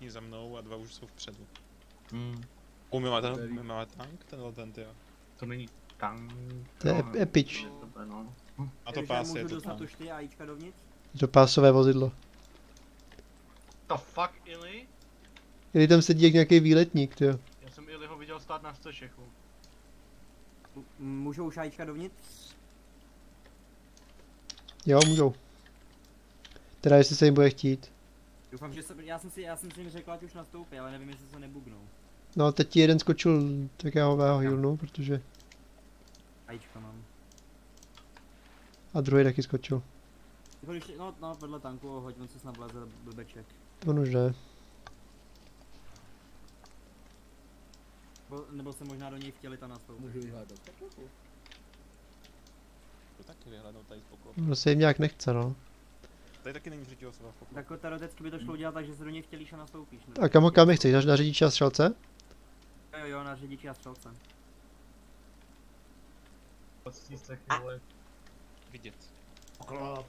všichni za mnou a 2 už jsou vpředu. My máme tank, ten jo. To není tank. To je epič. A to pás je to dostat tank. už ty AIčka dovnitř? Je to pásové vozidlo. To fuck, Ili? Ili tam sedí jak nějaký výletník, tyjo. Já jsem Iliho viděl stát na střechu. Můžou už AIčka dovnitř? Jo, můžou. Teda jestli se jim bude chtít. Doufám, že já jsem si jim řekl, ať už nastoupí, ale nevím, jestli se nebugnou. No teď ti jeden skočil, tak já ho healnu, protože... AIčka mám. A druhý taky skočil. No, vedle tanku, hoď, on se snad vleze blbeček. On už jde. Nebo se možná do něj vtělit a nastoupit. Můžu vyhledat. To taky vyhlednou tady z poklopu. No se jim nějak nechce, no. Tady taky není třetí osoba v poklopu. Tak teoreticky by to šlo udělat tak, že se do něj vtělíš a nastoupíš. A kam je chceš? Na řidiče a střelce? Jo, na řidiči a střelce. Vidět. Poklop.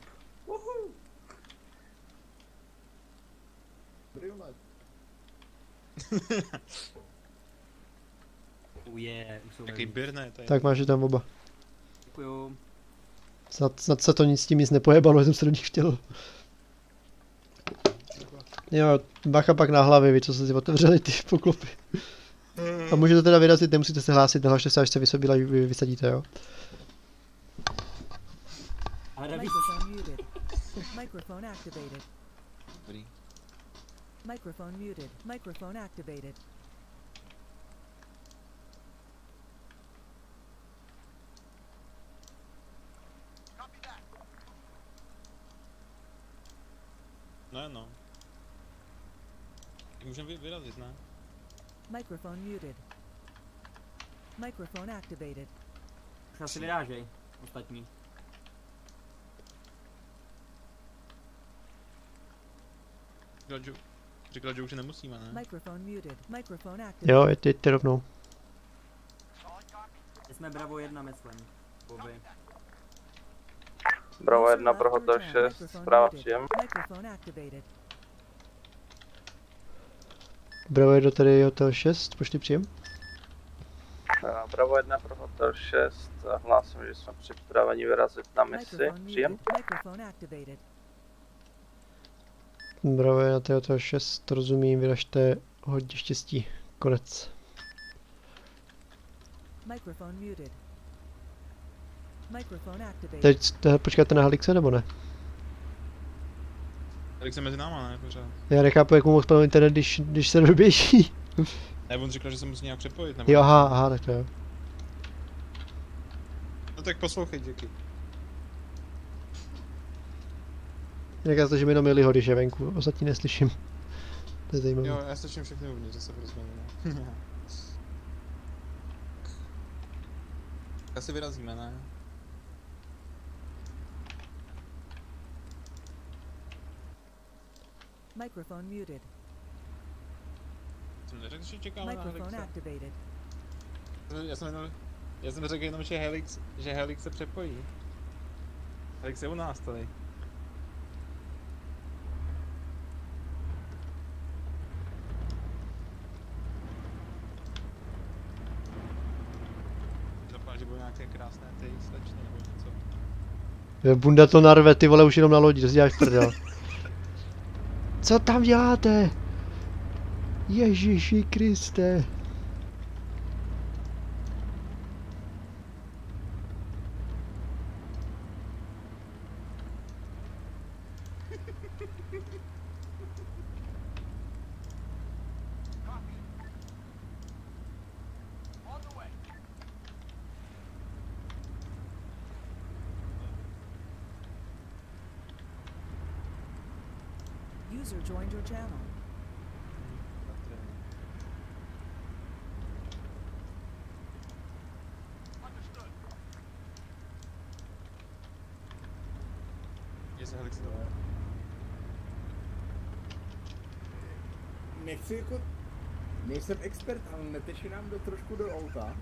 Briolet. Už jsou Jaký birne tady. Tak máš je tam oba. Děkuju. Snad se to nic s tím nic nepojebalo, jsem se do nich vtělil. Jo, bacha pak na hlavě, vy co se si otevřeli ty poklopy. A můžete teda vyrazit, nemusíte se hlásit, nehlašte se, až se vysadíte, jo. Microphone muted. Microphone activated. Dobrý. Microphone muted. Microphone activated. No. Můžeme vyrazit, ne? Microphone muted. Microphone activated. Už asi vyrážej, ostatní. Říkal, že už nemusíme, ne? Microphone muted. Microphone activated. Jo, jeďte rovnou. My jsme Bravo 1, myslím. Bobby. Bravo 1 pro hotel 6, zpráva příjem. Microphone activated. Bravo je do tady hotel 6, pošli příjem. Bravo 1 pro hotel 6, hlásím, že jsme připraveni vyrazit na misi, příjem. Microphone activated. Bravo je na tady hotel 6, rozumím, vyražte, hodně štěstí, konec. Microphone muted. Microphone activated. Teď počkáte na Halixe nebo ne? Tak se mezi náma, ne? Pořád. Já nechápu, jak mu mohl spadnout internet, když se doběží. Ne, on říkal, že se musí nějak přepojit, nebo? Jo, aha, tak to jo. No tak poslouchej, díky. Říká to, že mi jenom Miliho, když je venku, ostatní neslyším. To je zajímavé. Jo, já slyším všechny uvnitř, že se rozměníme. Asi vyrazíme, ne? Microphone muted. Jsem neřekl, že čekáme na Microphone Helixe. activated. Já jsem řekl jenom, že Helix se přepojí. Helix je u nás tady. Doufám, že budou nějaké krásné ty slečny nebo něco. Bunda to narve, ty vole, už jenom na lodi, to si děláš prdel. Co tam děláte? Ježíši Kriste. User joined your channel. Jestli Helix to je. Nechci jako... Nejsem expert, ale neteči nám trošku do auta.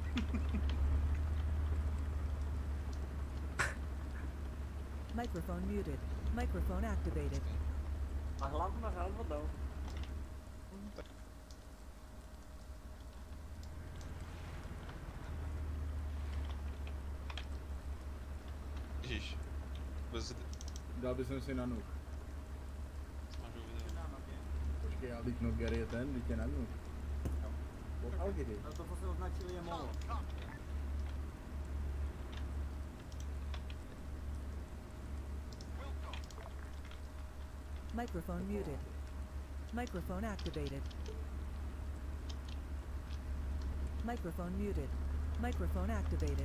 Microphone muted. Microphone activated. A hlavně vodou. Bez... Dal bych si na nuk. Smažu video. Počkej, já bych Noger je ten, teď je na nuk. Od Algiry. Ale to, co se označili, je molo. Microphone muted. Microphone activated. Microphone muted. Microphone activated.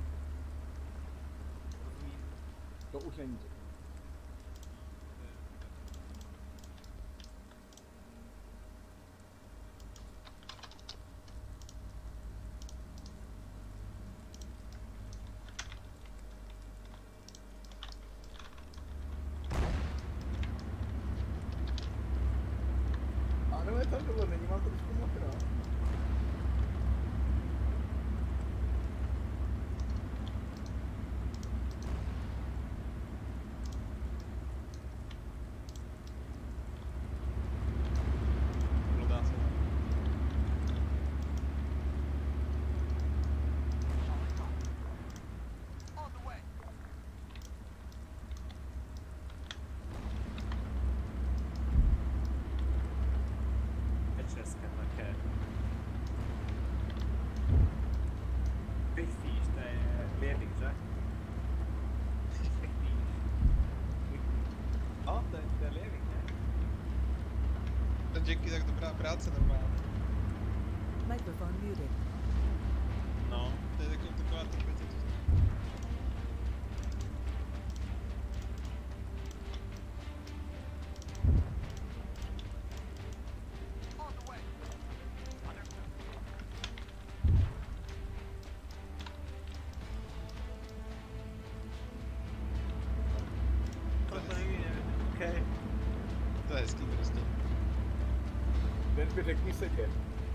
To už není. Ano, je tam dole, není mám trošku mokrá. Bludá se. Je české také. Big Fish, to je Liebig, že? Big Fish. O, to je Liebig, ne? Ten Jackie tak dobrá práce normálně. Microphone muted. No, to je taková trpětě. Okay. To je hezký prostě. Denby, řekni se tě.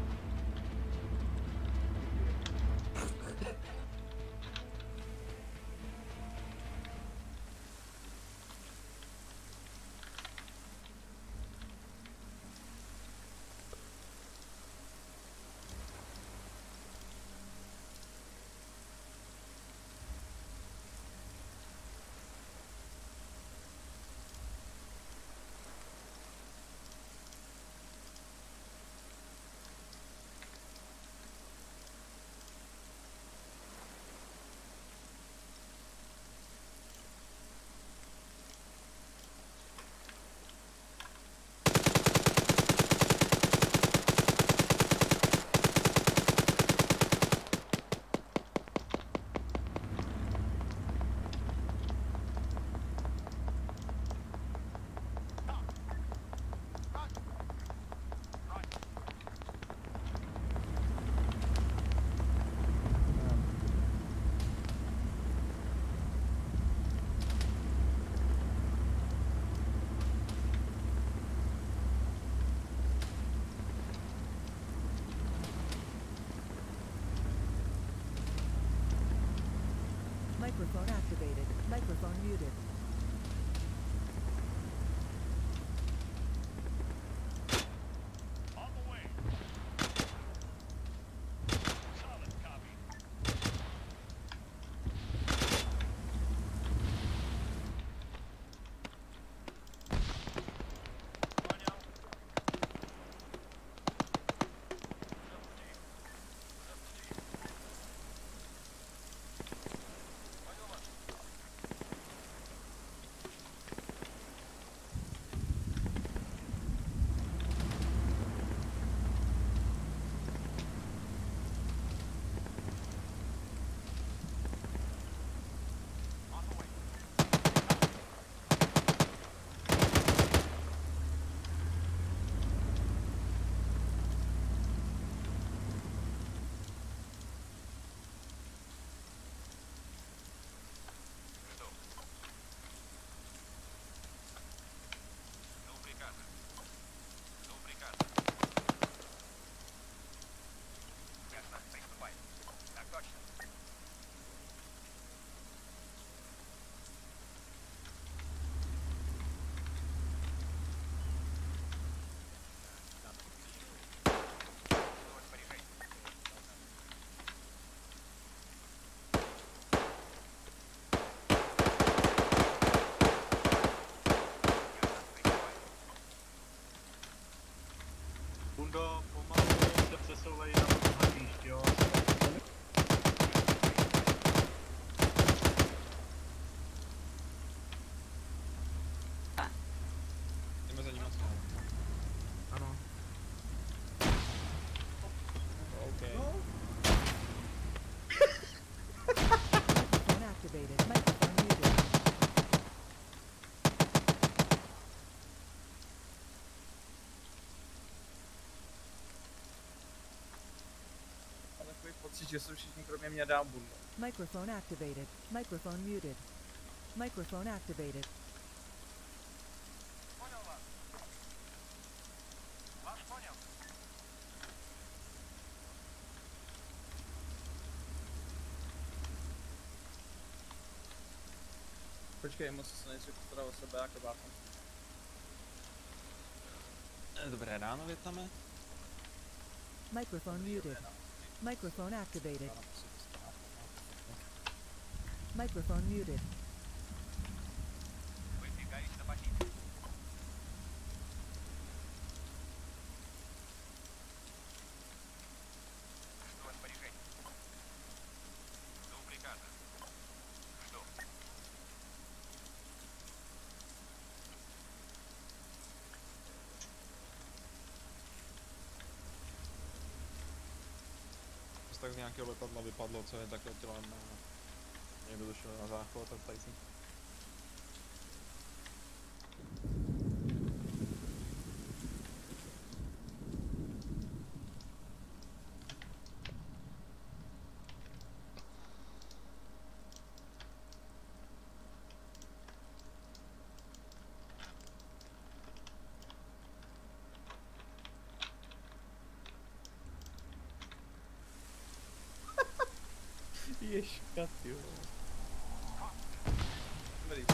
Microphone activated. Microphone muted. Bundo, pomalu se přesouvej na to hlediště, jo. Jdeme za ním asi. Ano. OK. Microphone activated. Microphone muted. Mám takový pocit, že jsou všichni kromě mě dám bundu. Microphone activated. Microphone muted. Microphone activated. Počkej, moc se nejdřív postaral o sebe jako bácem. Dobré ráno, Větname. Microphone muted. Microphone activated. Microphone muted. Tak z nějakého letadla vypadlo, co je tak letěla na... Někdo došel na záchod a tady jsem... Ježka, tyjo. Dobrý,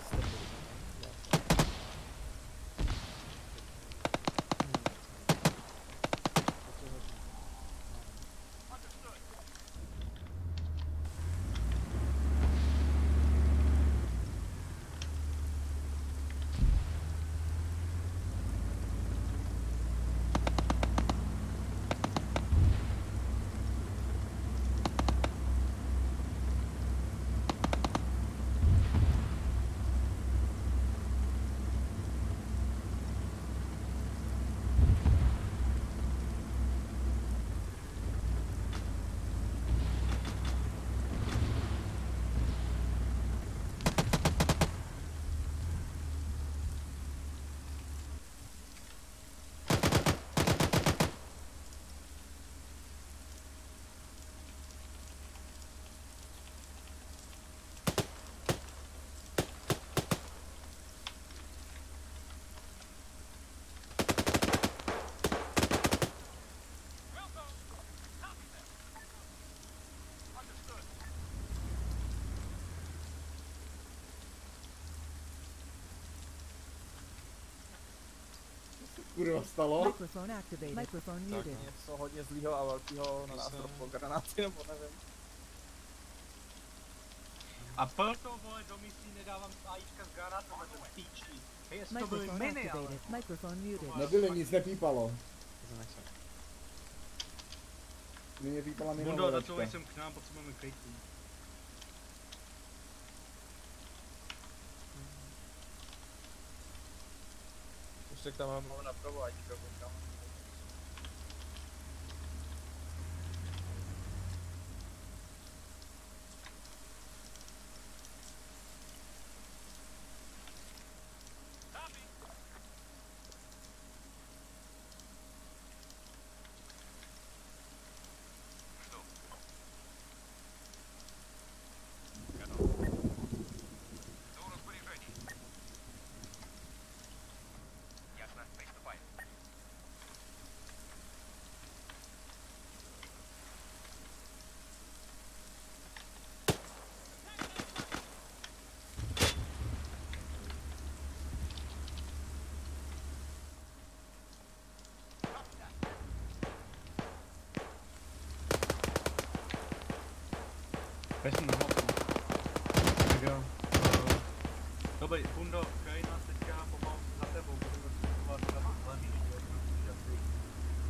kurva stalo? Microphone activated. Microphone muted. něco hodně zlýho a velkýho na nás se- droplo granáty, nebo nevím. A proto, vole, do misí nedávám AIčka z granátem a to píčí. Hej, jestli to byly Microphone miny, ale... activated. Microphone muted. Nebyly, nic nepípalo. To nechce. Mě pípala Bundo, mimo začovej jsem k nám, potřebujeme kejtů. Už tak tam máme napravo, ať to koukám. Vezmu na hlavu. Tak jo. Dobrý, Bundo, kraj nás teďka pomalu za tebou, budeme přesouvat na to hlavní,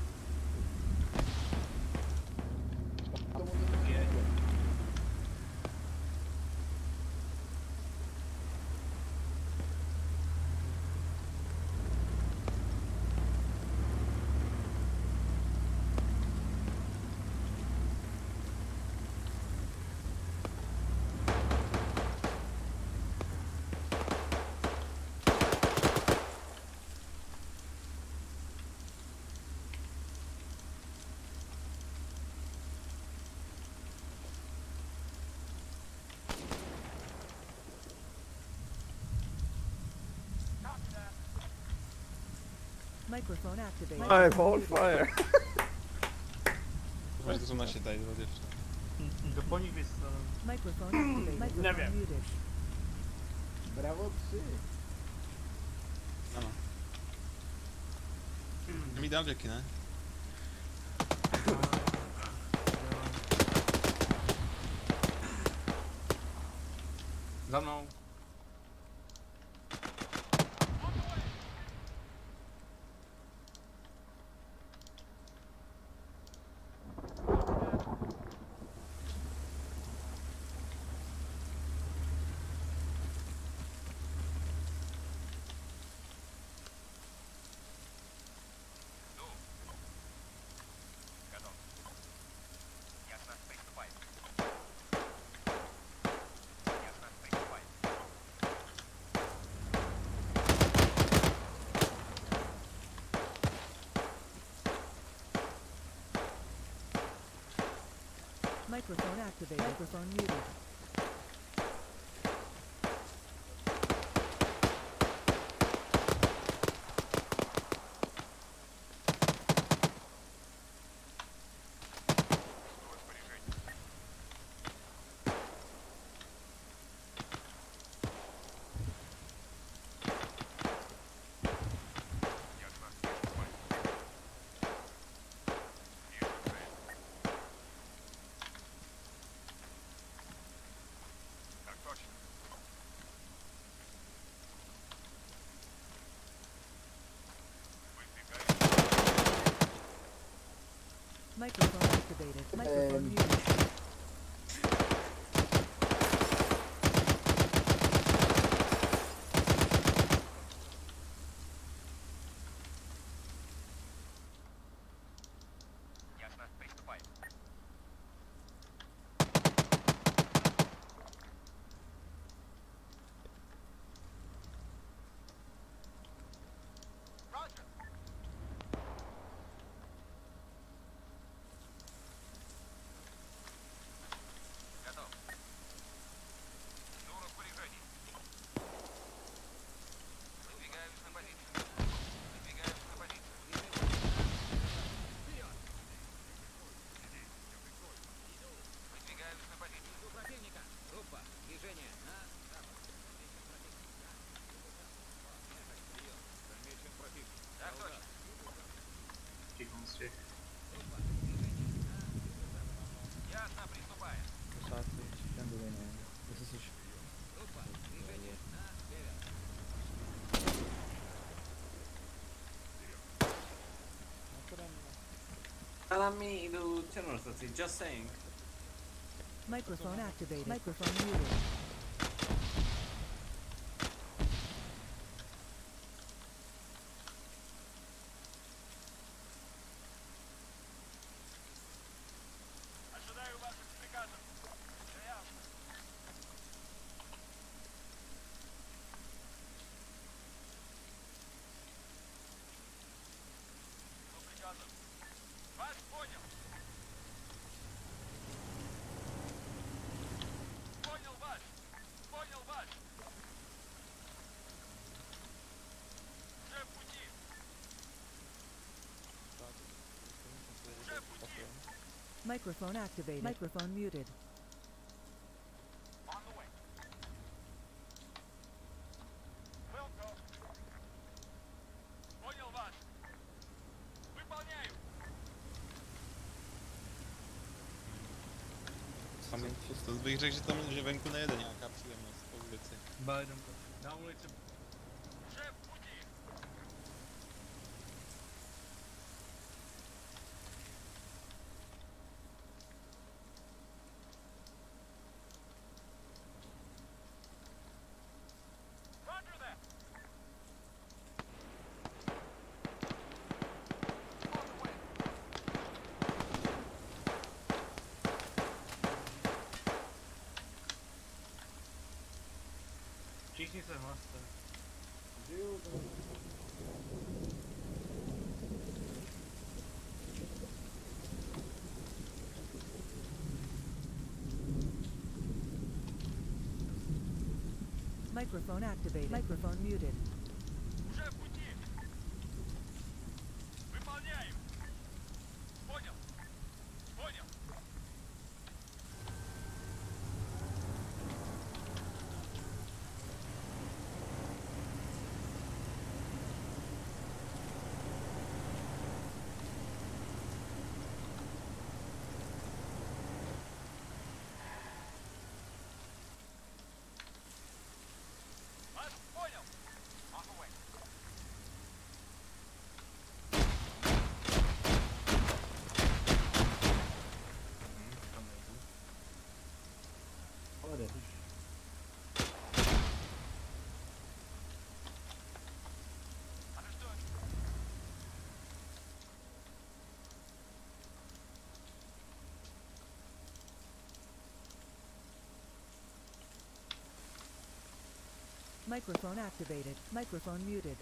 Microphone activated. I'm on fire. Chyba, że to są nasi tutaj dwa dziewczyny. To po nich wystrzelam. Microphone activated. Microphone wiem. muted. Bravo 3. Ano. Mi dám děky, ne? Za mnou. Microphone activated. Microphone muted. Microphone activated. Microphone muted. Tichon z těch. Nami jdu černou staci, just saying. Microphone activated. Microphone muted. Microphone activated. Microphone muted. To bych řekl, že tam že venku nejede nějaká příjemnost po ulici. Biden. Na ulici. Všichni se hlaste. Microphone activated. Microphone muted. Microphone activated. Microphone muted.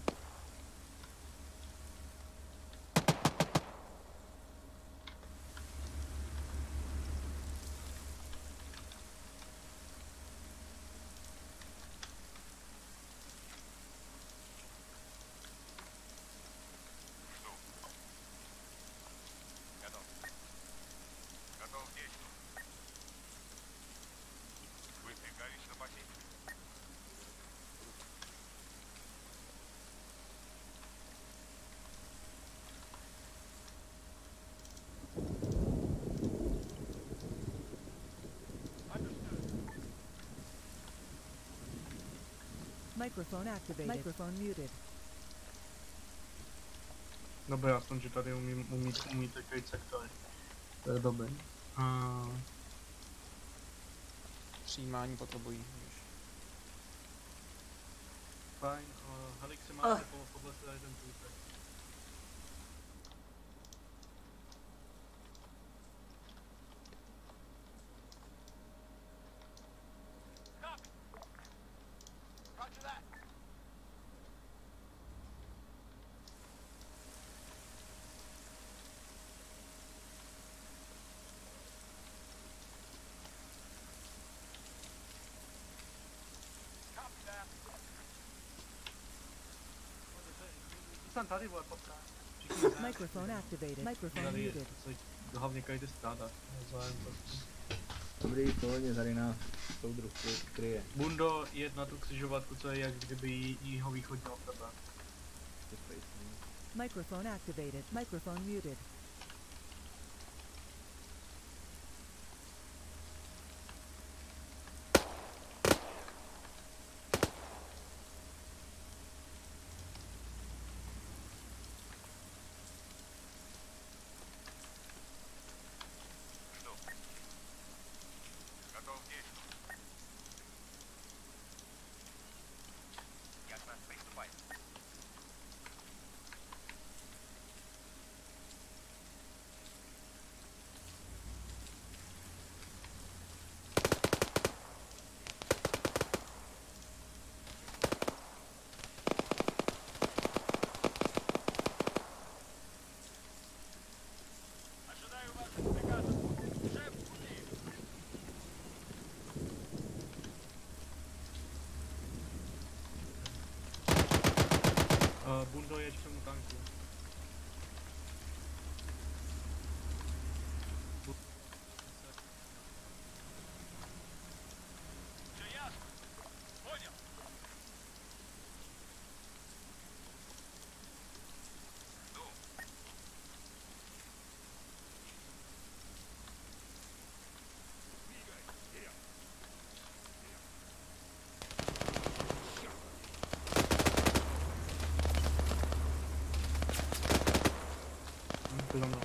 Microphone activated. Microphone muted. Dobré, aspoň, že tady umíte kryt sektory. To je dobré. Přijímání potřebují. víš. Fajn, Helixy máte podle sebe jeden průtek. Jsem tady, vole, potrá. Microphone activated. Microphone Tady muted. hlavně kajte strádat. Zájem prostě. Dobrý, pohodně, tady nás soudruh kryje. Bundo, jed na tu křižovatku, co je jak kdyby jeho východně od tebe. Microphone activated. Microphone muted. Bundo, jeď k tomu tanku. Za mnou.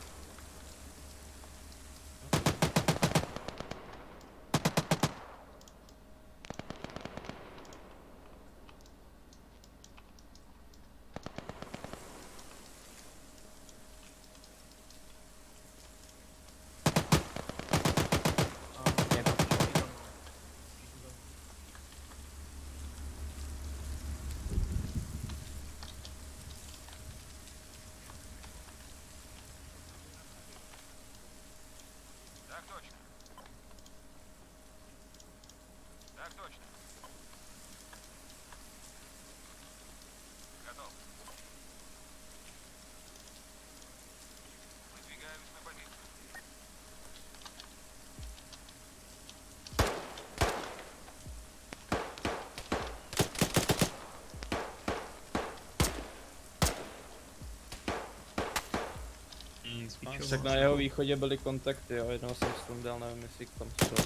Tak na jeho východě byly kontakty, jo, jednoho jsem sundal, nevím jestli tam šel.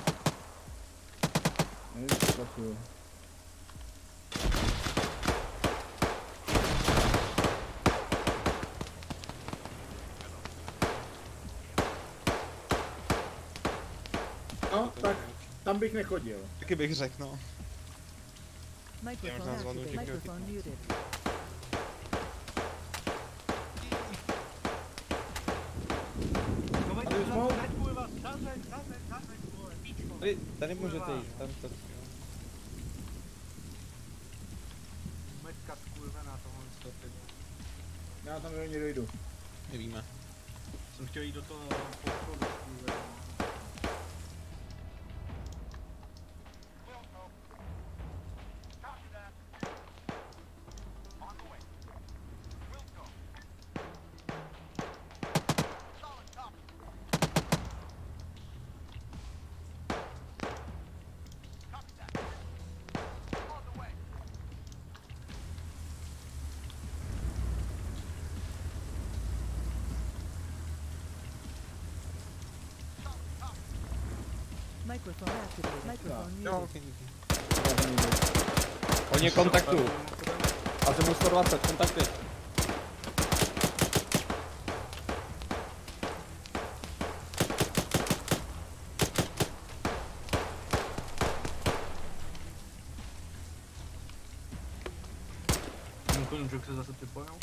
No, tak tam bych nechodil. Taky bych řekl, no. Microphone activated. Microphone muted. Tady můžete jít, tam to. ní dojdu. Nevíme. Jsem chtěl jít do toho podchodu. Microphone activated. Microphone Jo, muted. ok, díky. Hodně kontaktů. Azimut 120, kontakty. Mimochodem, že se zase připojil.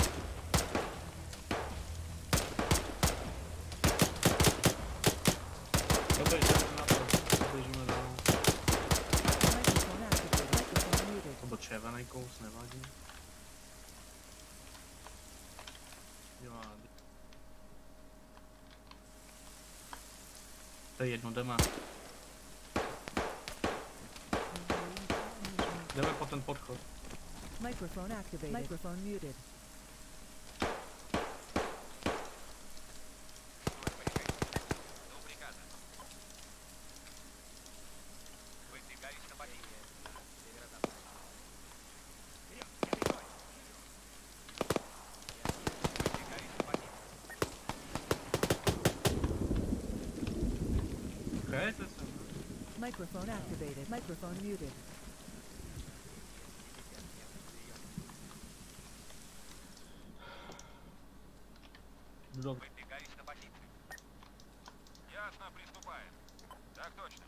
Dobrý, jdeme na to. Běžíme dál. Microphone activated. Microphone muted. To byl červený kous, nevadí. Jo, to je jedno, jdeme. Jdeme po ten podchod. Microphone activated. Microphone muted. Okay, to jsem. Microphone activated. Microphone muted. Добре. Ясно, приступаем. Так точно.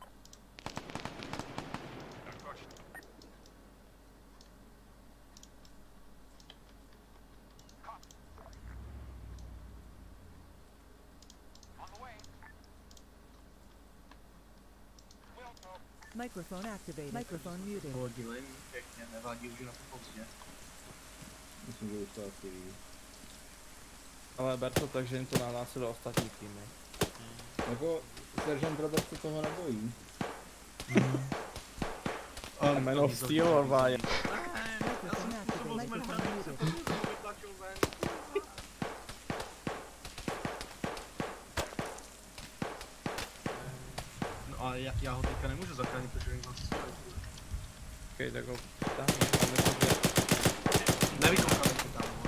Так точно. On the way. Will go. Microphone activated. Microphone muted. Pohodili, pěkně, nevadí, už je na to pozdě. Myslím, že už to asi ví. Ale ber to tak, že jim to nahlásilo ostatní týmy. Jako, Seržant Robert se toho nebojí. Man of Steel or Wire. Microphone activated. Microphone muted. No a já ho teďka nemůžu zachránit, protože jim nás střelí. Okej, tak ho přitáhnu. A myslím, že Nevykoukali se tam, no.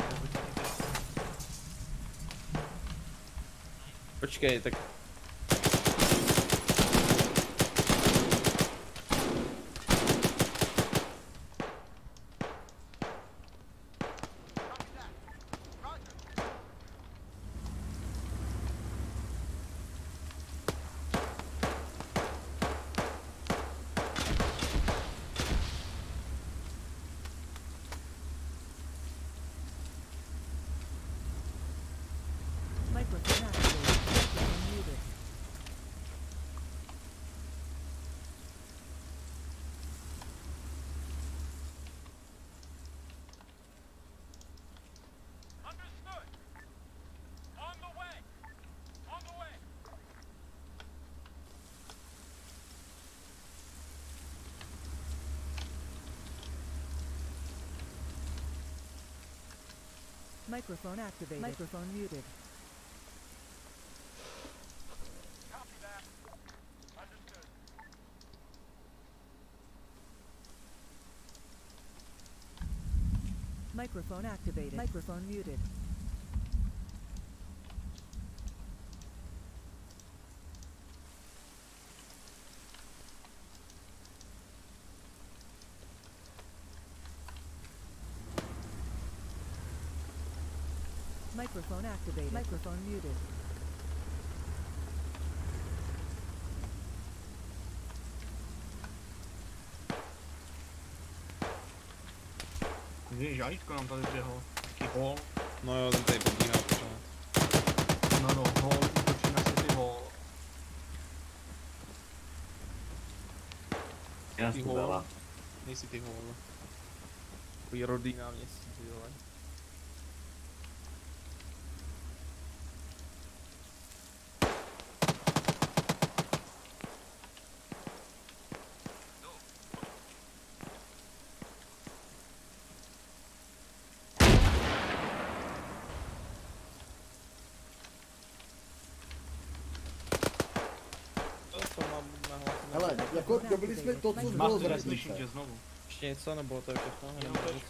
počkej, tak Microphone activated. Microphone muted. Understood. On the way. On the way. Microphone activated. Microphone muted. Copy that. Understood. Microphone activated. Microphone muted. Microphone activated. Microphone muted. Víš, jajíčko nám tady běhlo. Taký hol. No jo, ten tady pobíhá pořád. No, hol, útočí na city hol. Ty hole. Nejsi ty hole. takový rodý náměstí, ty vole. Jako dobili jsme to, co bylo z Neslyším radnice. tě znovu. Ještě něco, nebo to je všechno? Jenom Nebo to nic?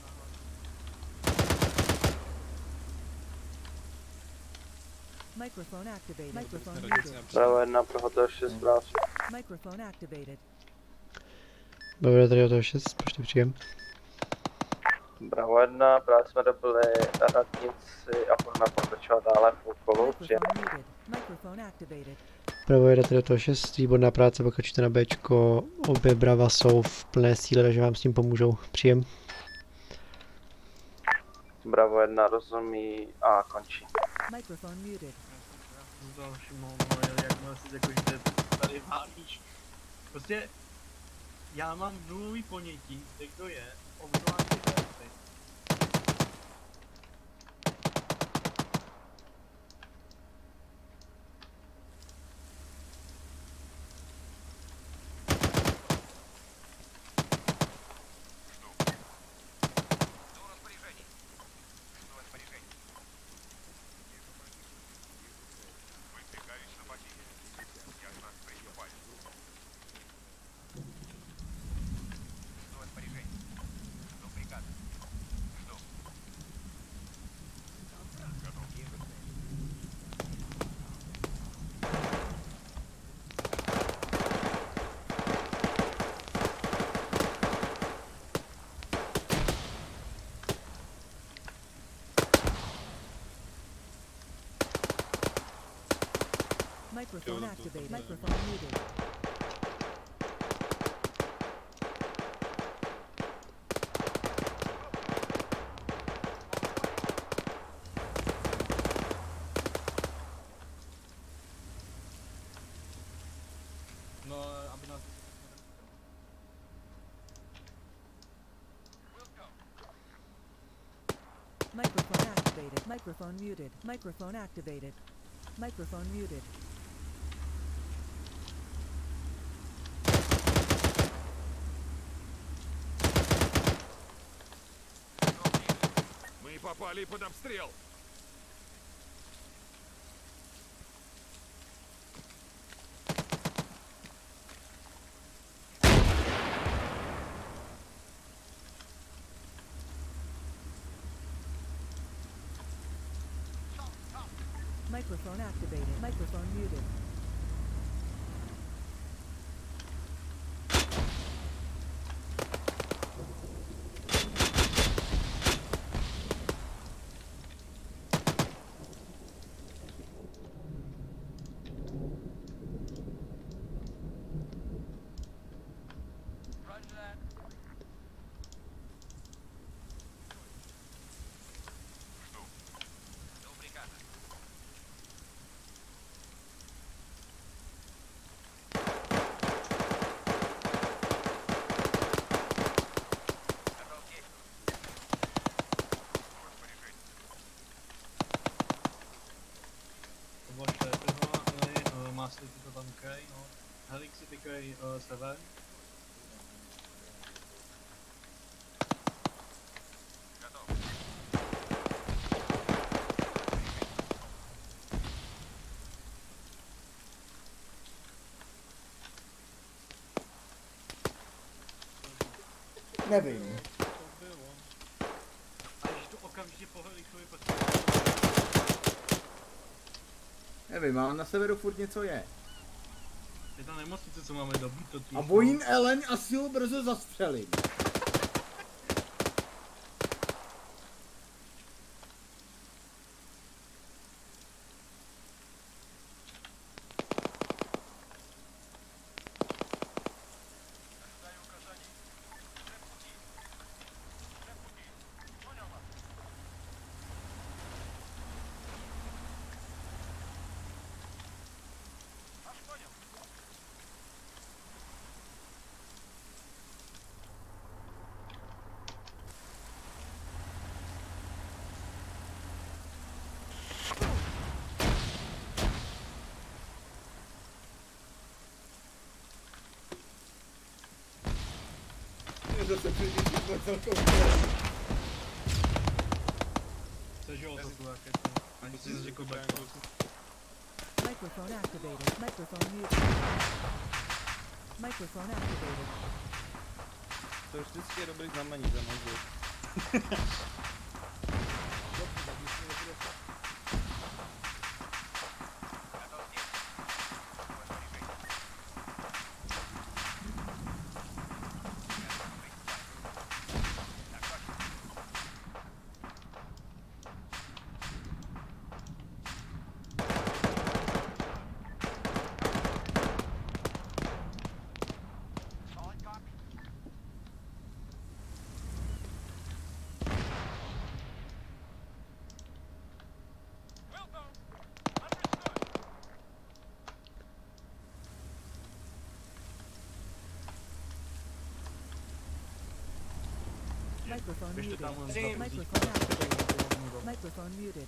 Microphone activated. Microphone Radnici muted. například. Bravo 1 pro hotel 6 zbrát. Microphone activated. Dobré, tady o toho 6, počty příjem. Bravo 1, právě jsme dobili radnici a budeme pokračovat dále v úkolu. Příjem. Microphone muted. Microphone activated. Bravo jede tady o toho 6, výborná práce, pokračujte na Bčko, obě brava jsou v plné síle, takže vám s tím pomůžou. Příjem. Bravo 1 rozumí a končí. Microphone muted. S dalším jakmile si řekl, že tady válíš. Prostě já mám nulový ponětí, kde kdo je, obzvlášť ty karty. Microphone activated. Microphone muted. No, aby nás... Microphone activated. Microphone muted. Microphone activated. Microphone muted. Мы попали под обстрел. Microphone activated. Microphone muted. Roger that. Жду приказа. Готов действовать. To bylo šéfova, másly ty to tam kraj, no. Helix si tykaj sever. Готов. Nevím. To bylo. A když tu okamžitě po Helixovi potřebuji. Nevím, ale na severu furt něco je. Je ta nemocnice, co máme dobít totiž. A bojím Ellen asi ho brzo zastřelím. Ожидаю указаний. Шеф пути. Шеф пути. Понял вас. Ваш понял. Někdo se přijíždí po celkou. Přežil to tu raketu. Ani si neřekl back. Microphone activated. Microphone muted. Microphone activated. To je vždycky dobrý znamení za nozu. Will do. Understood. Microphone Běžte muted. tam za Microphone activated. Microphone muted.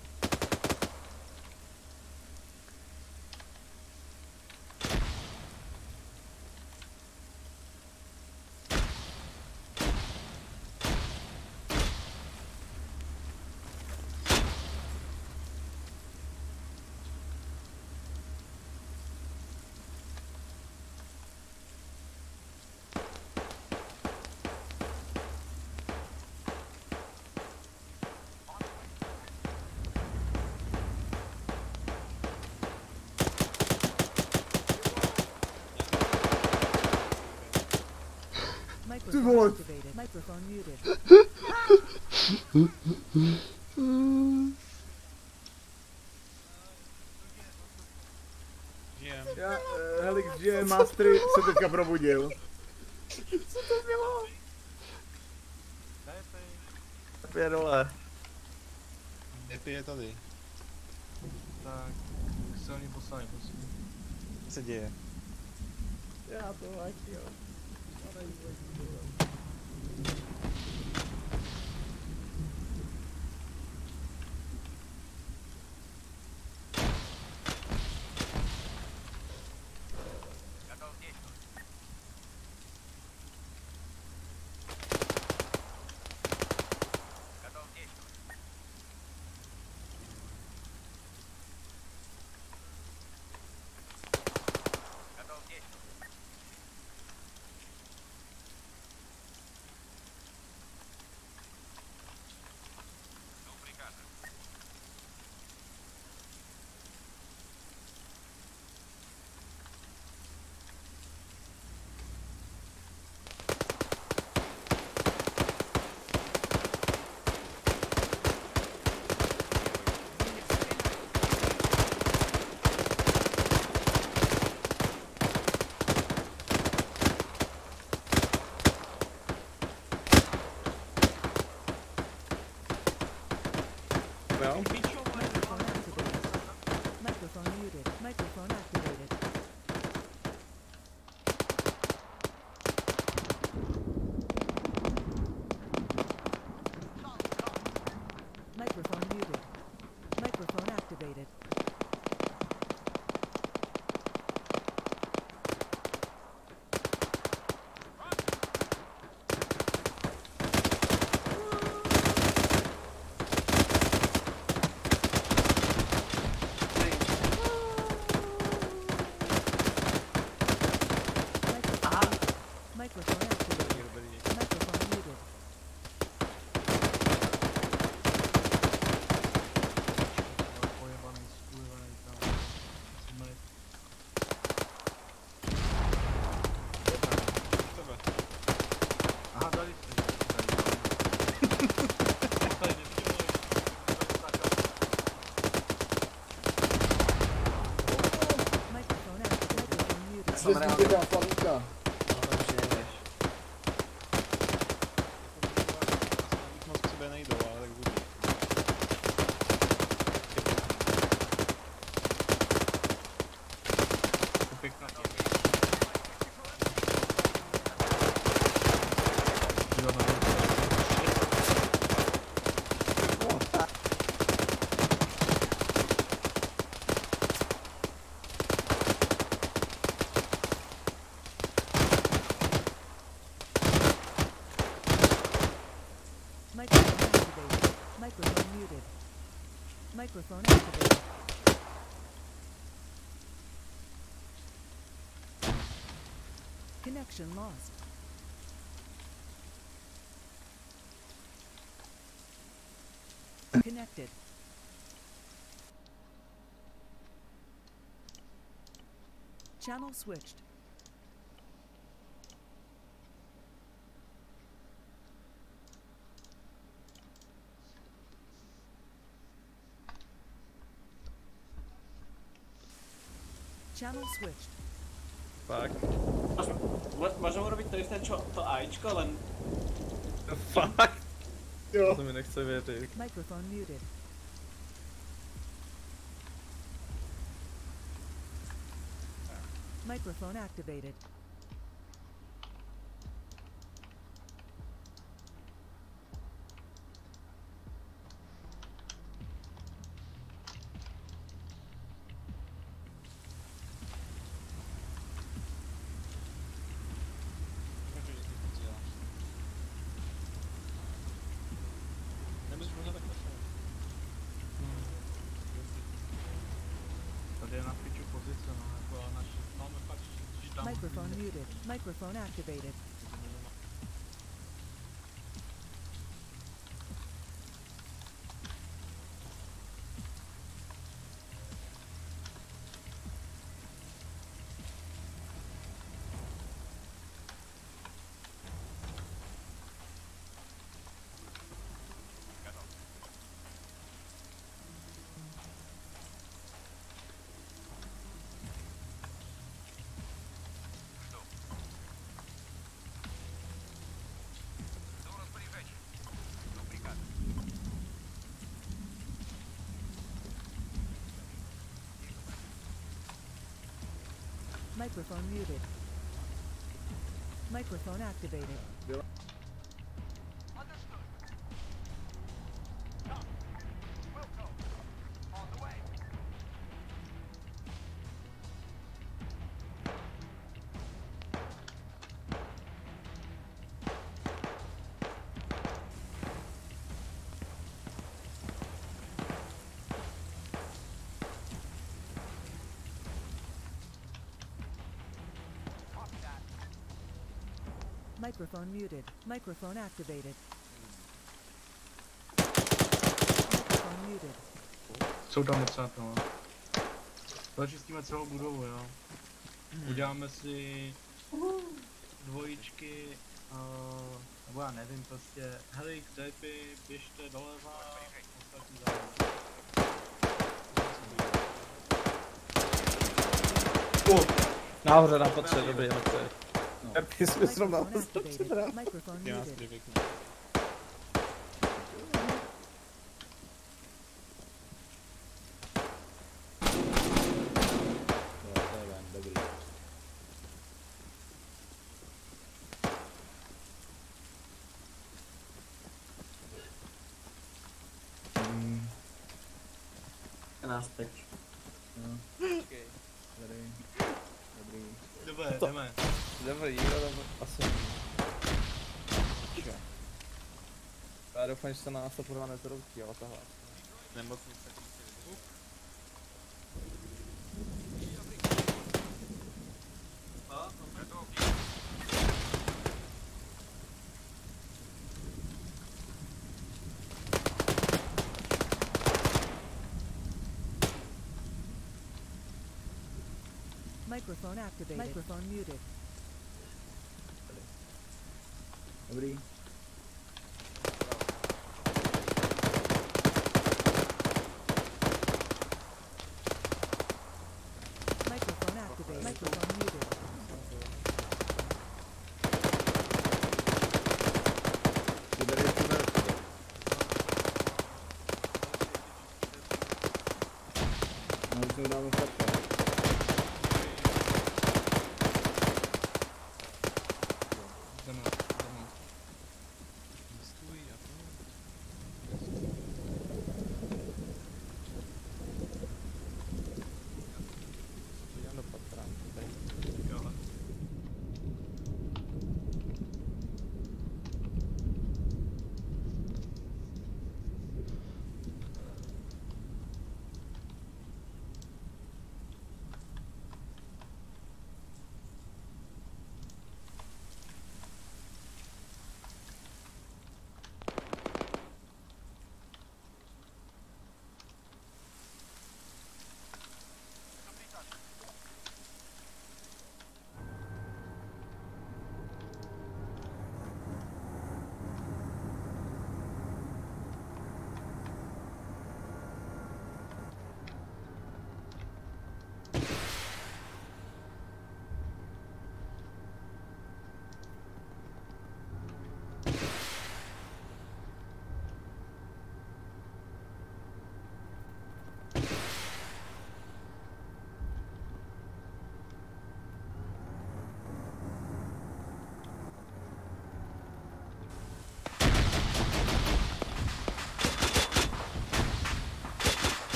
Microphone activated. Microphone muted. Žijem. Já, Helix, že Mastery se teďka probudil. Je dole. Epi je tady. Tak, silný poslání, prosím. Co se děje? Já to ať jo. Microphone muted. Microphone activated. Microphone muted. Microphone activated. Microphone activated. Microphone muted. Pojebaný, skurvený tam. Jsme... Tebe. Aha, tady jste. Tady neviděli. Microphone activated. Microphone muted. Jsem rád. Dědá Flaminka. Už moc k sobě nejdou, ale tak budu. Pěkná. Connection lost. Connected. Channel switched. Channel switched. Fakt. Možná urobiť to isté, čo to AIčko, len... Fakt? Jo. To mi nechce věřit. Microphone muted. Microphone activated. Nemyslíš možná tak nešel? Tady je na piču pozice, no, jako ale naši, máme fakt, že tam... Microphone muted. Microphone activated. Microphone muted. Microphone activated. Microphone muted. Microphone activated. Microphone muted. Jsou tam docela to, no. Začistíme celou budovu, jo. Uděláme si dvojičky, nebo já nevím, prostě helix, depy, běžte doleva, ostatní záleží. Nahoře nám potřebuje, dobrý, dobře. Ty jsme zrovna Microphone activated. Microphone Já nás muted. přivyknu. Jo, to je ven, dobrý. Nás teď. No, Počkej. dobrý. Dobrý. Dobré, jdeme. Dobrý, jo, dobrý. Asi. Já doufám, že se na nás to podle nezroutí, ale tohle. Nemocnice. Microphone activated. Microphone muted. Dobrý. Microphone activated. Microphone muted. Vybereš tunel. No, už jsme dáme šapka. Jdeme. Stůj a to. Jdem do patra. Jo.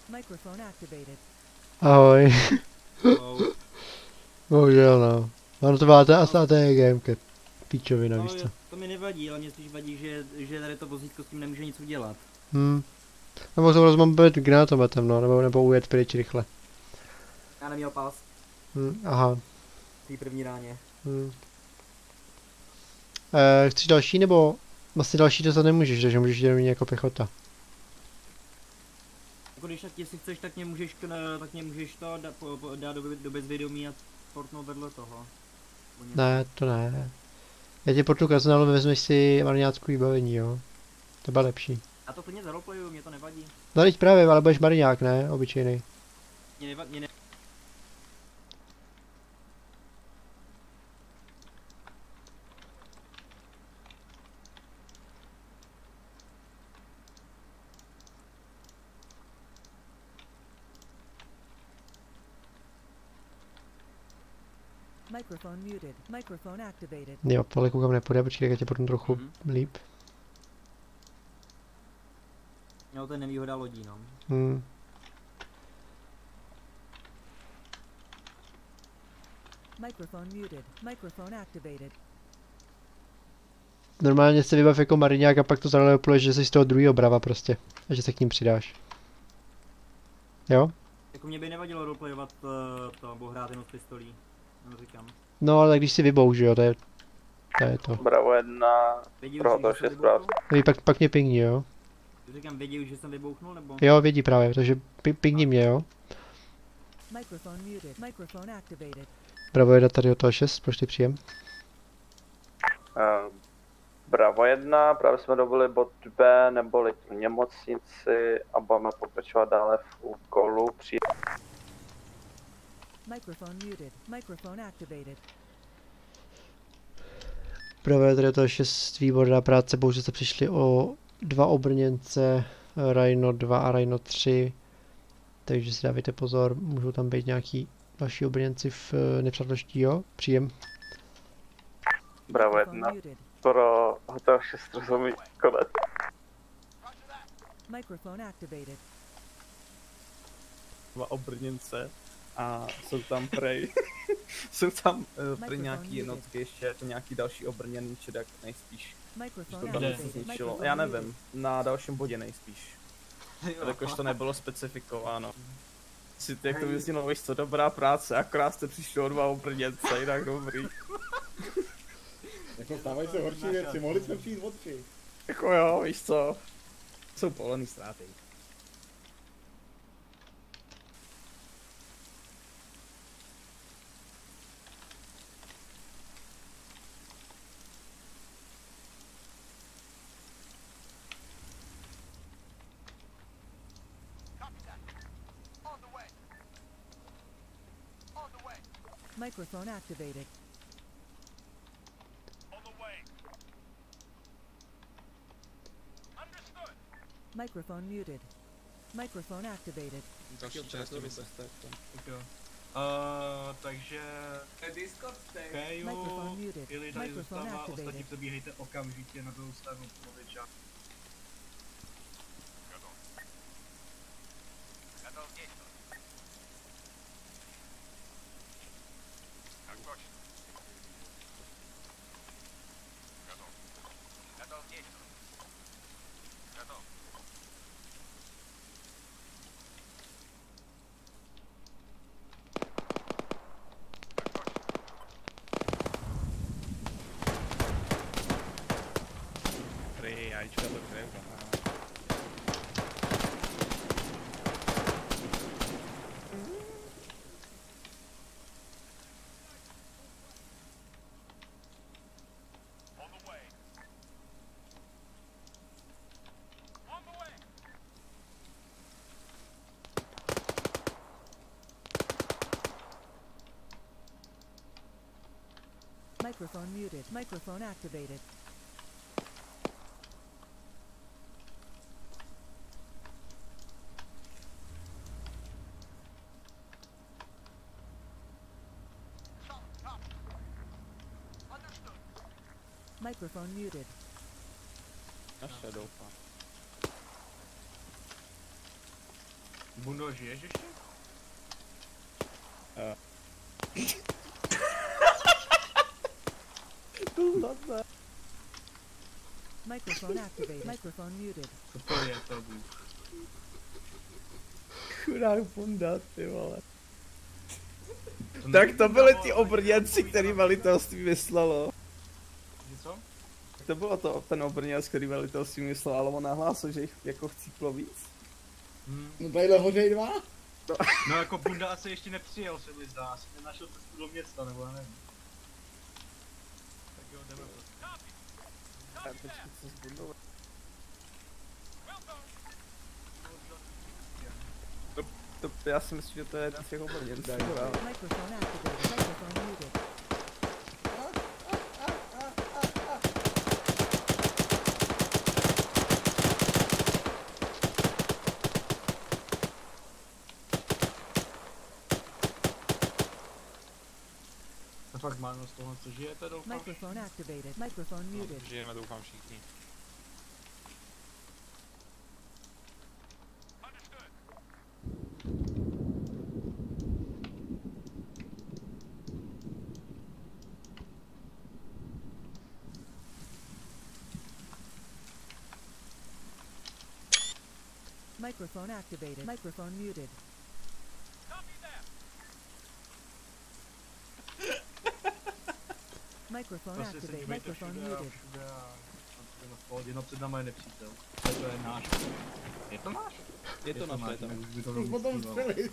Microphone activated. Ahoj. Oh, Bohužel no. Ono to byla ta ATGMka. Píčovina, víš co. to mi nevadí, ale mě spíš vadí, že tady to vozítko s tím nemůže nic udělat. Nebo to rozmambit granátometem, no, nebo ujet pryč rychle. Já neměl pás Aha. v té první ráně. Chceš další, nebo vlastně další to nemůžeš, takže můžeš jenom jako pěchota. Jako když tak, jestli chceš, tak mě můžeš, to dát do bezvědomí a portnout vedle toho. Ne, to ne. Já tě portu kaznalu, vezmeš si mariňácku vybavení, jo. To bude lepší. Já to plně zaroleplayu, mě to nevadí. No teď právě, ale budeš mariňák, ne? Obyčejný. Mě nevadí, Microphone muted. Microphone activated. Jo, tohle koukám nepůjde, počkej, já tě potom trochu líp. Jo, to je nevýhoda lodí, no. Microphone muted. Microphone activated. Normálně se vybav jako mariňák a pak to zarolepluješ, že jsi z toho druhého brava prostě. A že se k ním přidáš. Jo? Jako mě by nevadilo roleplayovat to, nebo hrát jenom s pistolí. No říkám. No ale když si vybou, že jo, to je to. Bravo 1, pro to 6 práv. Pak mě pingni, jo? Říkám, vědí už, že jsem vybouchnul, nebo? Jo, vědí právě, takže pingni mě, jo? Microphone muted. Microphone activated. Bravo 1 tady od toho 6, pošli příjem. Bravo 1, právě jsme dobili bod B, neboli tu nemocnici a budeme pokračovat dále v úkolu při... Microphone muted. Microphone activated. Bravo tady od toho 6, výborná práce, bohužel se přišli o 2 obrněnce, Rhino 2 a Rhino 3. Takže si dávejte pozor, můžou tam být nějaký další obrněnci v nepřátelští, jo? Příjem. Bravo 1, pro hotel 6 rozumí, konec. Microphone activated. 2 obrněnce a jsou tam prej. Jsou tam prej nějaký jednotky, ještě to nějaký další obrněný čedak nejspíš. To tam se zničilo, já nevím, na dalším bodě nejspíš. Jakož to nebylo specifikováno. Si jak to vyznělo, víš co, dobrá práce, akorát jste přišli o 2 obrněnce, jinak dobrý. Jako stávají se horší věci, mohli jsme přijít od 3. Jako jo, víš co, jsou povolený ztráty. Microphone activated. On the way. Understood. Microphone muted. Microphone activated. Další část Takže... Discord stay. Keju, Microphone muted. Ili tady Microphone zůstává, activated. ostatní přebíhejte okamžitě na druhou stranu pověča. Готов действовать. Как точно. Готов. Готов действовать. Готов. Prej, jajíčka do krev. On the way. On the way. Microphone muted. Microphone activated. Solid copy. Understood. Microphone muted. Naše doufám. Bundo, žiješ ještě? Microphone activated. Microphone muted. Co to je to, Bůh? Chudák Bunda, ty vole. To Tak není to byli Bunda, ty vole, obrněnci, tak který velitelství vyslalo. Že co? To bylo to, ten obrněnec, který velitelství myslel, ale on nahlásil, že jich jako chcíplo víc. No tadyhle hořejí dva? No jako Bunda asi ještě nepřijel, se mi zdá, asi nenašel cestu do města, nebo já nevím. Tak jo, jdeme prostě. Počkej, co s Bundou? To já si myslím, že to je jeden z těch obrněnců. Microphone activated. Microphone muted. To fakt málo z toho, co žijete, doufám. Microphone activated. Microphone muted. Žijeme, doufám všichni. Microphone activated. Microphone muted. Microphone Prostě se activated. dívejte Microphone všude a muted. všude a všude v pohodě, no před náma je nepřítel. To je náš. Je to náš? Je to náš, je to jinak by to Už potom střelit.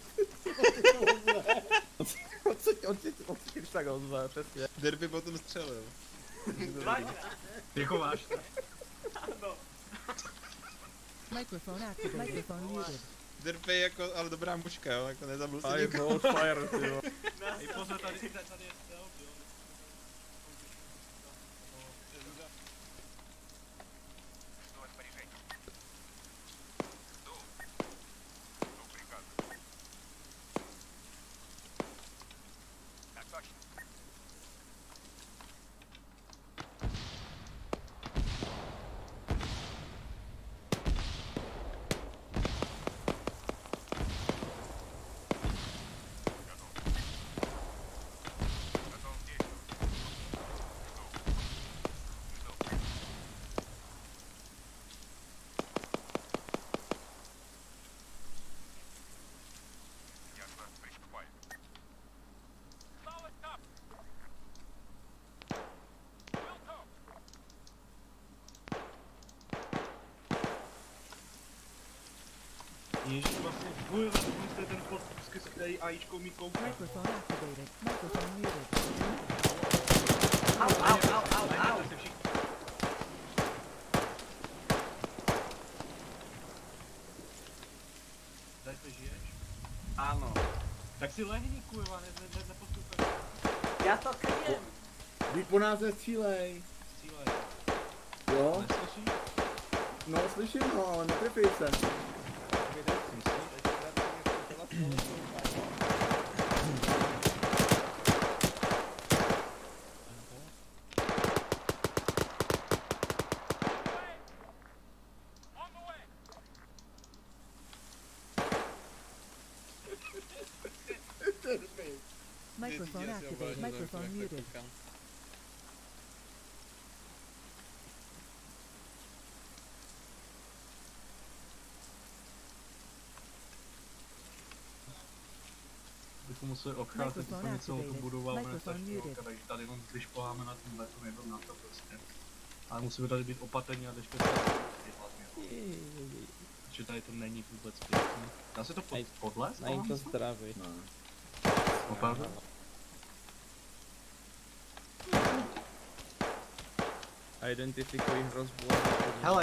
On si když tak ozve, přesně. Derby potom střelil. Jako váš. Microphone activated. Microphone muted. Derby je jako, ale dobrá mužka, jo, jako nezabil se A je nikoho. on fire, ty jo. I pozor, tady je stealth, jo. Ježiš, vlastně bojovat, jste ten pod, skrz který AIčkou mi koukne. Microphone activated. Microphone muted. Au. Tady se žiješ? Ano. Tak si lehni, kurva, nepostupej. Já to kryjem. Víš, po nás nestřílej. Střílej. Jo? Neslyšíš? No, slyším ho, ale netrefej se. Microphone activated. Microphone muted. Bychom museli obcházet Microphone úplně celou tu activated. budovu, ale Microphone nestačí, muted. takže tady jenom vyšpoháme na ten beton, jednou na to prostě. Ale musíme tady být opatrní a ještě že tady to není vůbec pěkný. Dá se to podlézt? Není to zdravý. Opravdu? Identifikuj hrozbu. Hele,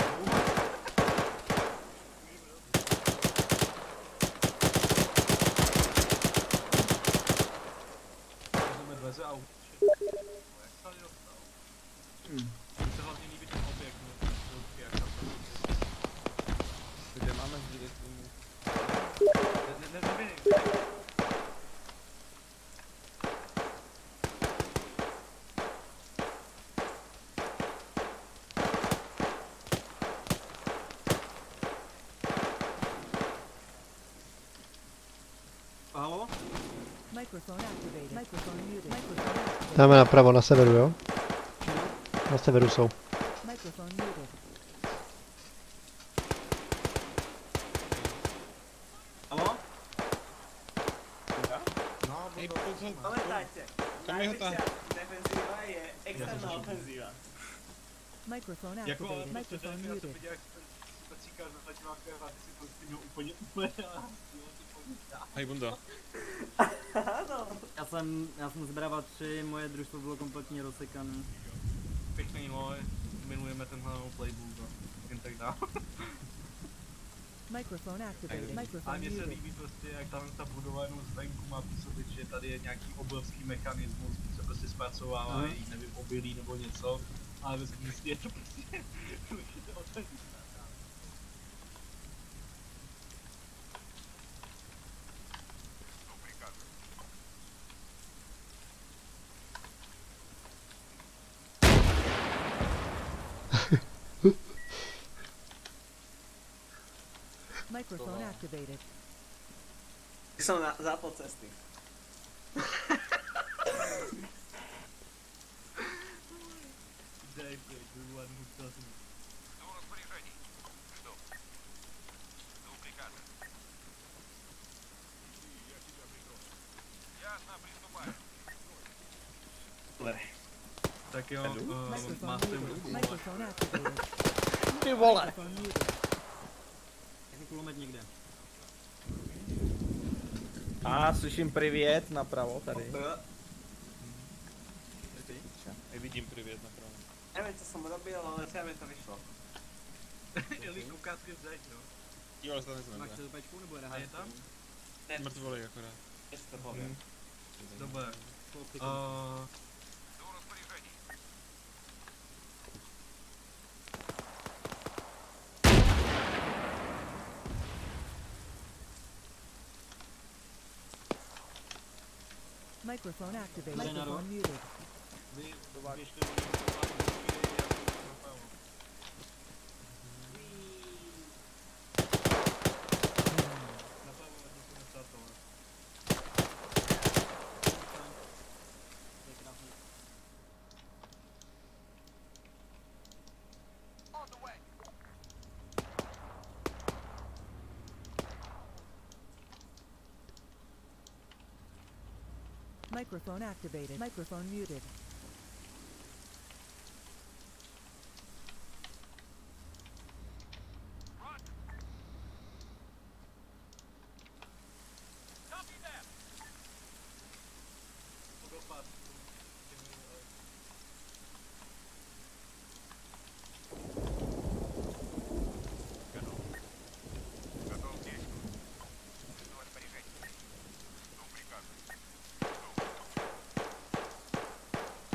vezmeme dveře a jak se tady dostal? Mně se hlavně líbí ten objekt, jak tam to Kde máme sdílet týmu? nevím. Microphone activated. Microphone muted. Microphone activated. Dáme napravo, na severu, jo? Na severu jsou. Microphone muted. Halo? Hej, pozor, Pamätajte, kam je ho tá? defenzíva je externá ofenzíva. Microphone Jako, ale activated. prostě Microphone já jsem muted. viděl, jak Pecíka na zatímáka a ty si prostě měl úplně a Hej, bunda. Já jsem zbrával 3, moje družstvo bylo kompletně rozsekané. pěkný loj, milujeme tenhle playbook a jen tak dál. Microphone activated. A Microphone mně se muted. líbí prostě, jak ta budova jenom zvenku má působit, že tady je nějaký obrovský mechanismus, který se prostě zpracovává, nevím, obilí nebo něco, ale ve skutečnosti je to prostě určitě otevřít. Microphone activated. Jsem na západ cesty. Dej, one who doesn't. Жду распоряжений. Жду. Жду приказа. Я тебя прикрою. Ясно, приступаю. Tak jo, Microphone máte muted. Microphone activated. Ty vole! Microphone muted. Jaký kulomet někde. A slyším privět napravo tady. Vidím privět napravo. Nevím, co jsem robil, ale třeba mi to vyšlo. Jelí koukázky vzeď, jo. Jo, ale to neznáme. Máš celupečku nebo A je tam? Mrtvoly akorát. Jestli to povím. Dobré. Жду распоряжений. Microphone activated. Zainado. Microphone muted. Vy běžte do napravo. Napravo, ať to nepřátelé. On the way. Microphone activated. Microphone muted. Copy that. Vodopád. Готов к действию. Жду распоряжений. Жду приказа.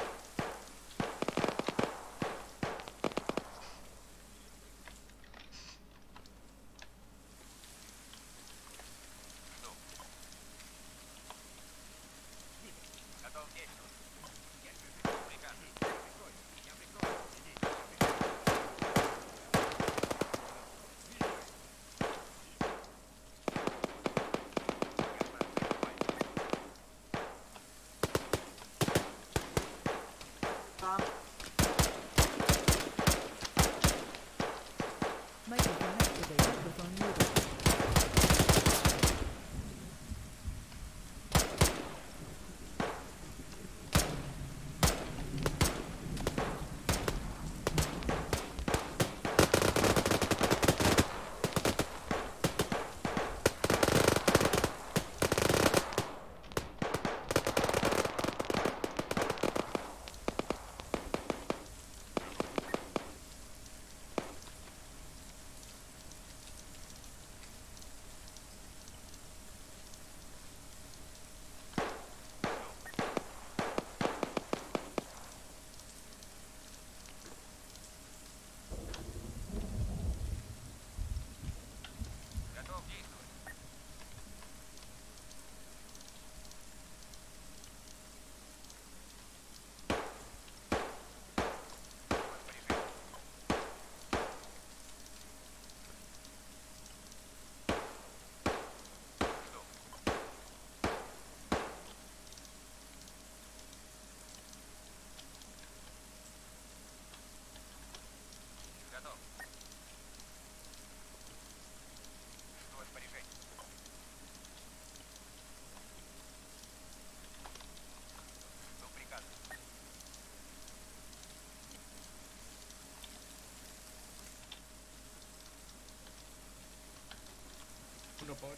No pojď.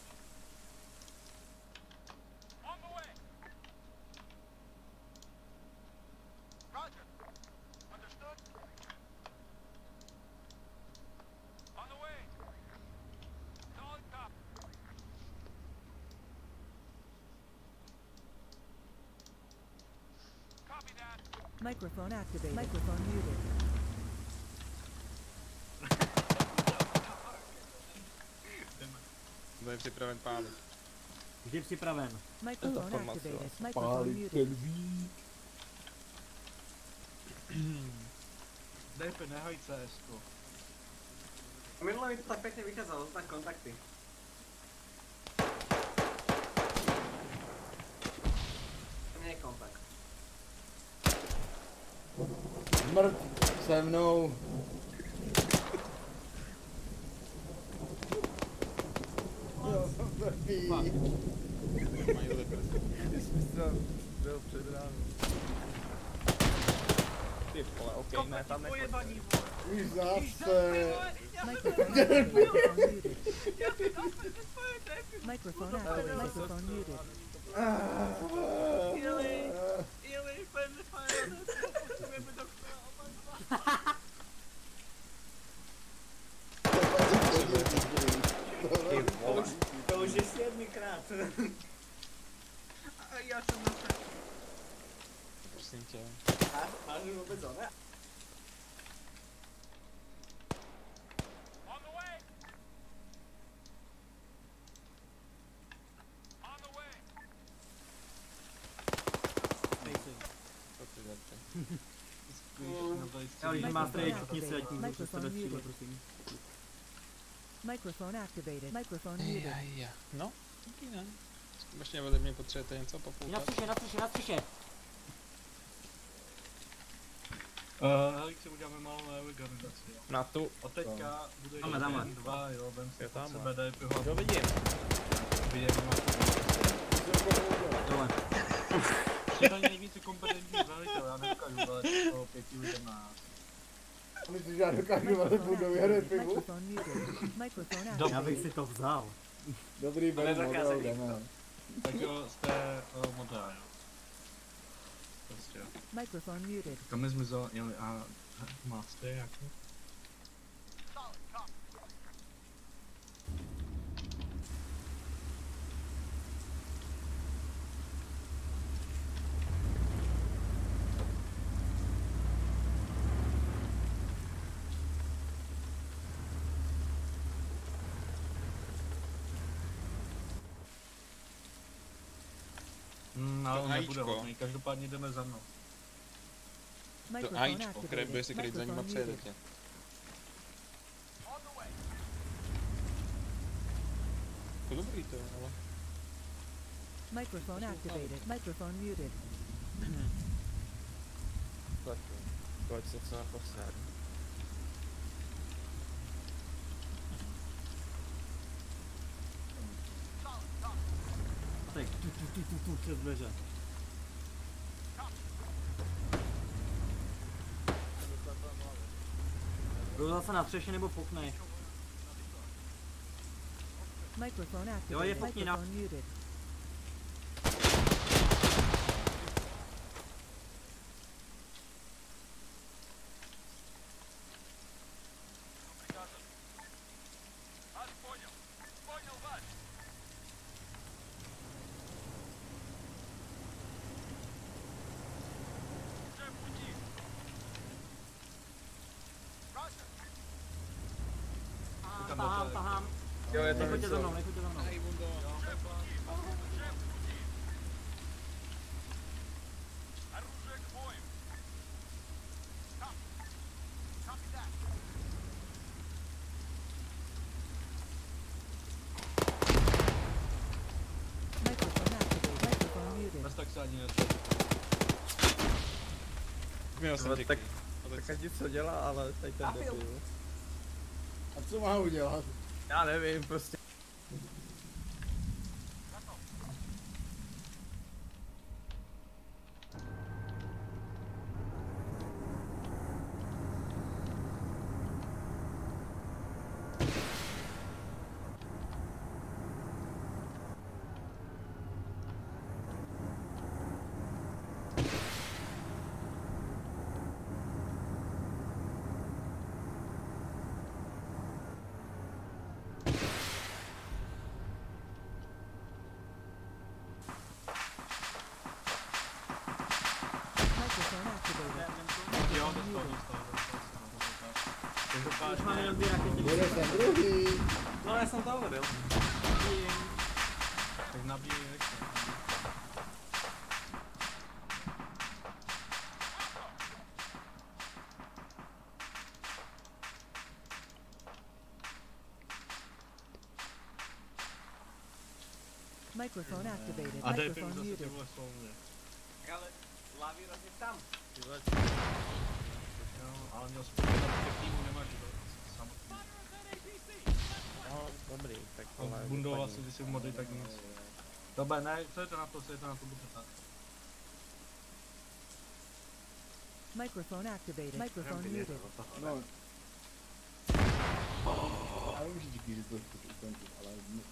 On the way. Roger. Understood? On the way. Solid copy. Copy that. Microphone activated. Microphone muted. Kdo je připraven pálit? Vždy připraven. Microphone formace activated. vlastně. Microphone Pálit muted. ten vík. Dejpe, nehaj CS-ko. Minule mi to tak pěkně vycházelo, tam kontakty. To mě je kontakt. Smrt se mnou. Jo, blbý. Mají lepet. Ty jsi tam byl před ránem. Ty vole, okej, ne, tam Pojebaní, vole. Už zase. Microphone activated. Microphone muted. Microphone activated. Microphone muted. Jeli, friendly fire, potřebujeme doktora, Ty vole. To už je 7krát. A já jsem na to. Prosím tě. Máš vůbec ho, ne? On the way. On the way. Co ty jdete? Já když nemá strejčnici, ať můžu přes Microphone tebe střílet, muted. prosím. Microphone activated. Microphone muted. No, taky ne. Skutečně ode mě potřebujete něco Na popoutat? střeše, na střeše, na střeše. Helix, uděláme malou reorganizaci, jo. Na tu. A teďka bude Tamhle, tamhle. 2, jo, vem si Je od tamhle. sebe, dej pivo. Jo, vidím. Vyjedeme Tohle. Jsi tady nejvíce kompetentní velitel, já nedokážu velet toho 5 lidem na nás. Myslíš, že já dokážu velet budově hrát pivu? Microphone muted. Microphone Já activated. bych si to vzal. Dobrý, beru modrou, jdeme. Tak jo, jste modrá, jo. Prostě jo. Microphone muted. Kam mi zmizel, jeli, a máte jako? Solid copy. Ale on nebude ajíčko. hodný, každopádně jdeme za mnou. To Microphone ajíčko, které bude si activated. kryt za nima Microphone muted. přejedete. On the way. To dobrý to, ale... Microphone activated. Microphone muted. Tak jo. Pojď se co naposled. Tak, tu, přes dveře. Byl zase na střeše nebo pokneš? Microphone Jo, je activated. fokni na... Microphone muted. Вас понял. Понял вас. Уже в пути. Roger. Tahám, tahám. Jo, je to Nechoďte za něco. mnou, nechoďte za mnou. Hej, Bundo. Уже в пути. Оружие к бою. Copy. Copy that. Microphone activated. Microphone muted. Bez tak se ani netřeba. Měl jsem Ale děkuji. Tak ať co dělá, ale tady ten debil. A co má udělat? Já nevím, prostě. Už mám jenom 2 rakety. Bude ten druhý. No já jsem to hovoril. Tak nabíjí rychle. Microphone activated. A DP Microphone zase ty muted. vole jsou mě. Ale Lavíros je tam. Jo, ale měl spolu v týmu nemáš, že to samotný. No, dobrý, tak A bundoval si, když si v mody, tak nic. Dobré, ne, co je to na to, bude tak. Microphone activated. Microphone muted. No. Já vím, že díky, že to chci ukončit, ale...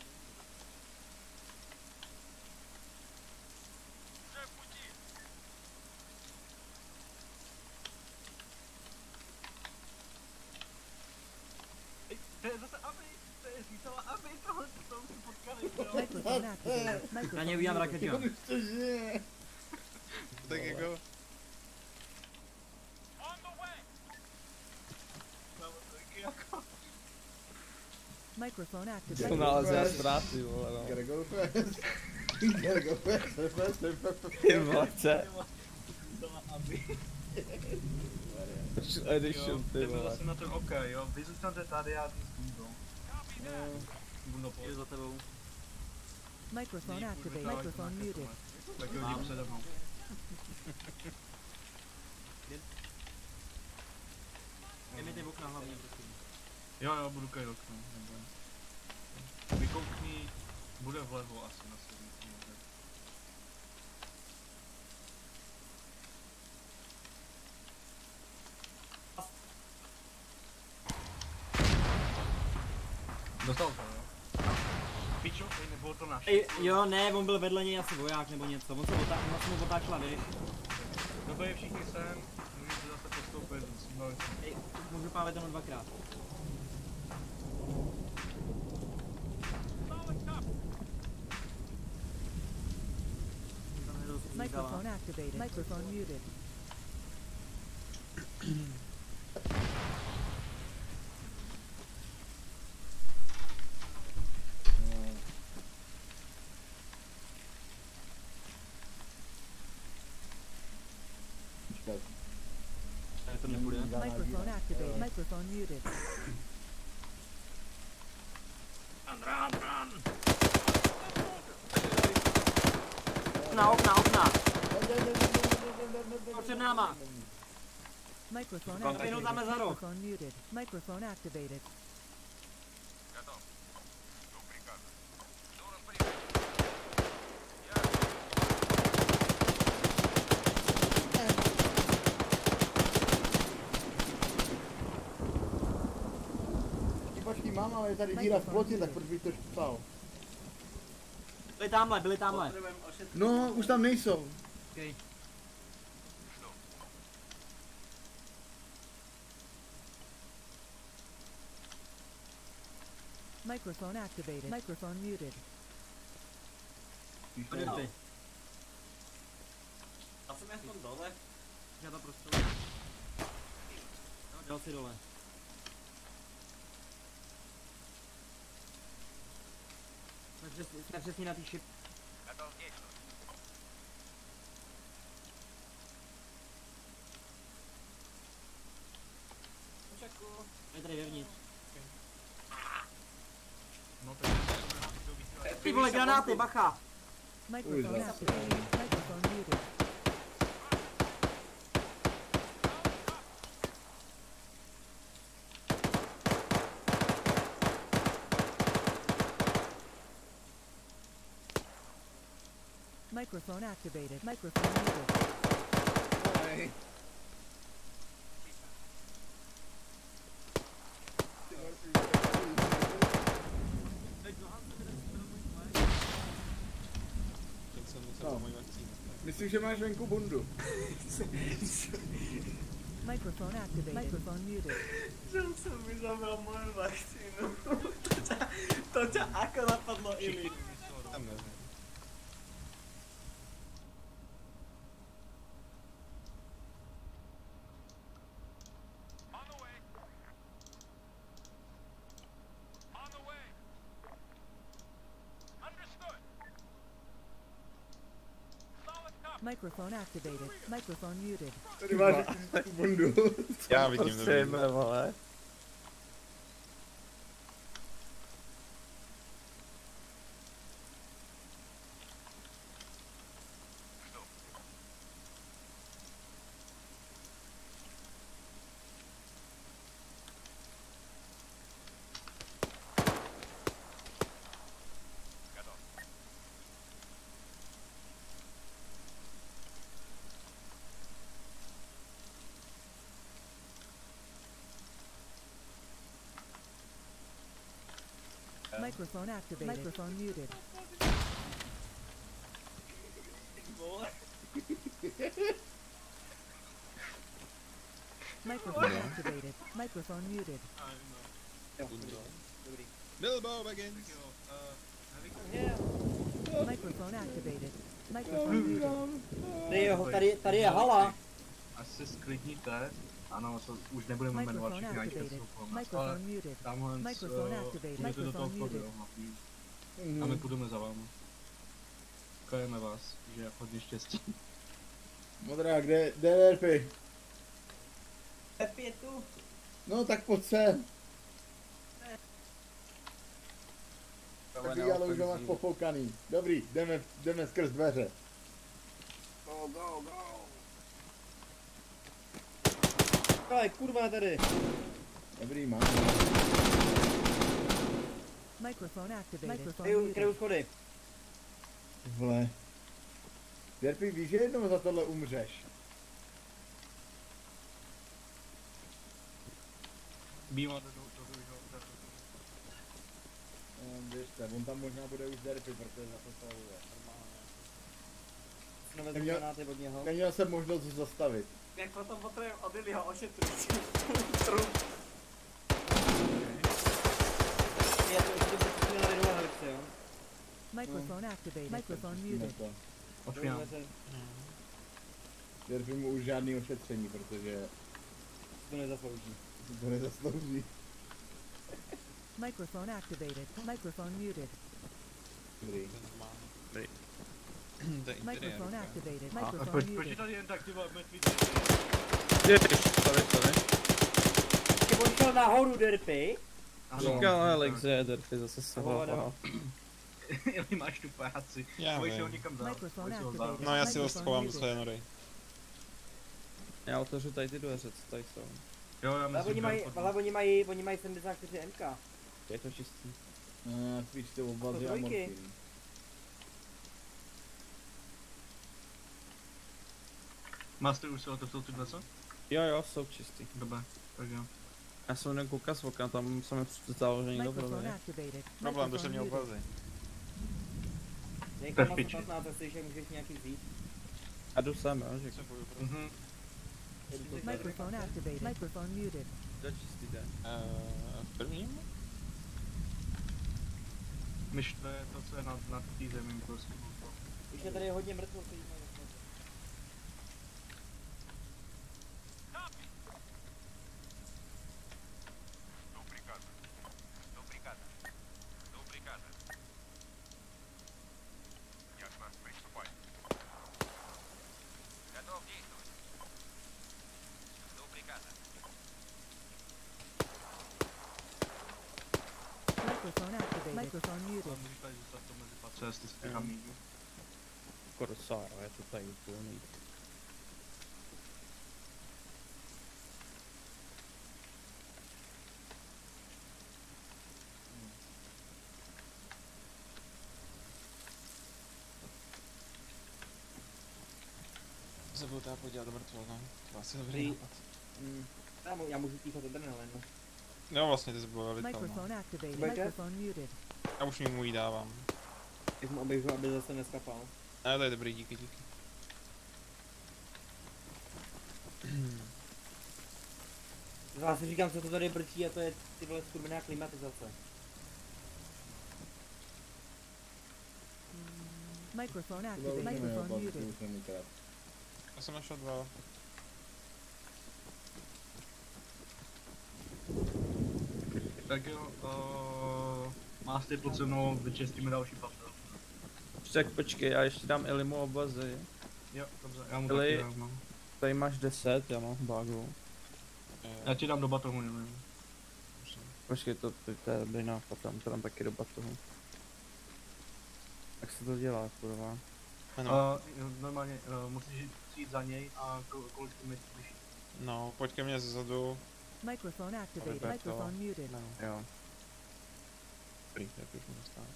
To je zase Aby, to je říkala Aby, tohle to už potkali, jo. Microphone activated. Na Microphone ně udělám muted. raketu. Už to žije. Tak jako... On the way. Microphone To activated. nalezá ztráty, vole, no. Gotta go fast. Gotta go fast. Ty vole, chce. Říkala Aby. Edition, ty Jdeme vole. zase na ten OK, jo. Vy zůstanete tady, já jdu s Bundou. Bundo pojď. Jdu za tebou. Microphone activated. Microphone muted. Tak jo, jdi přede mnou. Dej mi ty okna hlavně, prosím. Jo, budu kaj okno. Vykoukni, bude vlevo asi na sedmičku. Dostal to, jo? Pičo, nebylo to naše. Jo, ne, on byl vedle něj asi voják nebo něco. On se mu otáčela, víš. Dobré, všichni sem. Můžete zase postoupit. Můžu pálit jenom 2krát. Microphone activated. Microphone muted. To nebude. Microphone activated. Microphone muted. Okna. Před náma. Microphone Jenom activated. dáme za rok. Microphone muted. Microphone activated. Počkej, mám, ale je tady díra v plotě, tak proč bych to psal? Byli tamhle. No, už tam nejsou. Okay. Microphone activated. Microphone muted. Pojď ty. Já jsem aspoň dole. Já to prostě. No, dal si dole. Jsme přesně na té šip. Je tady vevnitř. No tak Ty vole, granáty, bacha! Microphone activated. Microphone muted. Microphone activated. Microphone muted. Hey. Teď jsem musel za mojí vakcínu. Myslím, že máš venku bundu. Microphone activated. Microphone muted. Že jsem mi zabral moju vakcínu. To tě ako napadlo, Ili. Tam nevím. On the way. Microphone activated. Microphone muted. Tady máš tu bundu. Já vidím, Prosím, dobrý. vole. Microphone activated. Microphone muted. Microphone activated. Microphone muted. Bilbo Baggins. Microphone activated. Microphone muted. Tady je hala. Až se sklidníte, ano, to už nebudeme jmenovat Microphone všechny, ať to activated. jsou kolem nás, Microphone ale muted. tamhle Microphone activated. půjdete do toho Microphone vchodu, muted. jo, hlavní. A my půjdeme za vámi. Kajeme vás, že hodně štěstí. Modrá, kde Derpy? Pepi je tu. No tak pojď sem. Takový, ale už ho máš pofoukaný. Dobrý, jdeme skrz dveře. Go, go, go. Ale kurva tady. Dobrý, mám. Microphone activated. Microphone Kryju muted. schody. Vle. Derpy, víš, že jednou za tohle umřeš. Bývá do druhého. Běžte, on tam možná bude už Derpy, protože za to saluje. Nevezmu granáty od něho. Neměl jsem možnost ho zastavit. Jak potom potřebujeme od Lilyho ošetřit. Je to ještě počítě na lidové helice, jo? Microphone activated. Microphone muted. Ošvínám. Derpy mu už žádný ošetření, protože To nezaslouží. to nezaslouží. Microphone activated. Microphone muted. Dobrý. To je interiér. Microphone activated. A Microphone proč je muted. tady jen tak ty vole mrtvý? Ježiš, sorry. Ty on šel nahoru, Derpy. Říkal Alex, že Derpy zase se hlaval. Ili máš tu práci. Já Pojď si ho vím. někam dát. Microphone Pojď si ho activated. dát. No já si ho schovám do své nory. Já otevřu tady ty dveře, co tady jsou. Jo, já Ale myslím, oni mají 74 MK. Je to čistý. Spíš ty obazy To a trojky. morfín. Master už se otevřel ty dveře? Jo, jsou čistý. Dobré, tak jo. Já jsem jen koukal z okna, tam se mi představilo, že někdo byl. Microphone activated. Problém, to jsem měl Microphone obazy. Někam Tak piči. 15, jestli můžeš nějaký vzít. A jdu sem, jo, že Mhm. muted. Microphone activated. Microphone muted. to je čistý den. V prvním? Myš to je to, co je nad tý zemím prostě. Už je tady hodně mrtvol, který mají. Microphone activated. Microphone muted. Ale můžeš tady zůstat to mezi patře, jestli si pyramídu. Korsáro, je to tady úplný. Se budu teda podívat do mrtvol, no. To asi dobrý nápad. Já můžu píchat adrenalin. Jo, vlastně ty jsi byl velitel, no. Microphone activated. Microphone? Microphone muted. Já už mu jí dávám. Jak mu oběžu, aby zase neskapal. Ne, to je dobrý, díky. Já si říkám, co to tady brčí a to je ty vole skurvená klimatizace. Microphone Tohle už activated. nemá Microphone obazy, muted. to už není krát. Já jsem našel 2. Tak jo, Master pod se mnou vyčistíme další patro. Tak počkej, já ještě dám Elimu obazy. Jo, dobře, já mu Hele, taky dám, no. Tady máš 10, já mám bágu. Já ti dám do batohu, nevím. Počkej, to je dobrý nápad, to dám taky do batohu. Jak se to dělá, kurva? Normálně musíš jít za něj a kolik ty mi slyší. No, pojď ke mně zezadu. Microphone activated. Roberto. Microphone muted. No, Jo. dobrý, tak už můžu stát.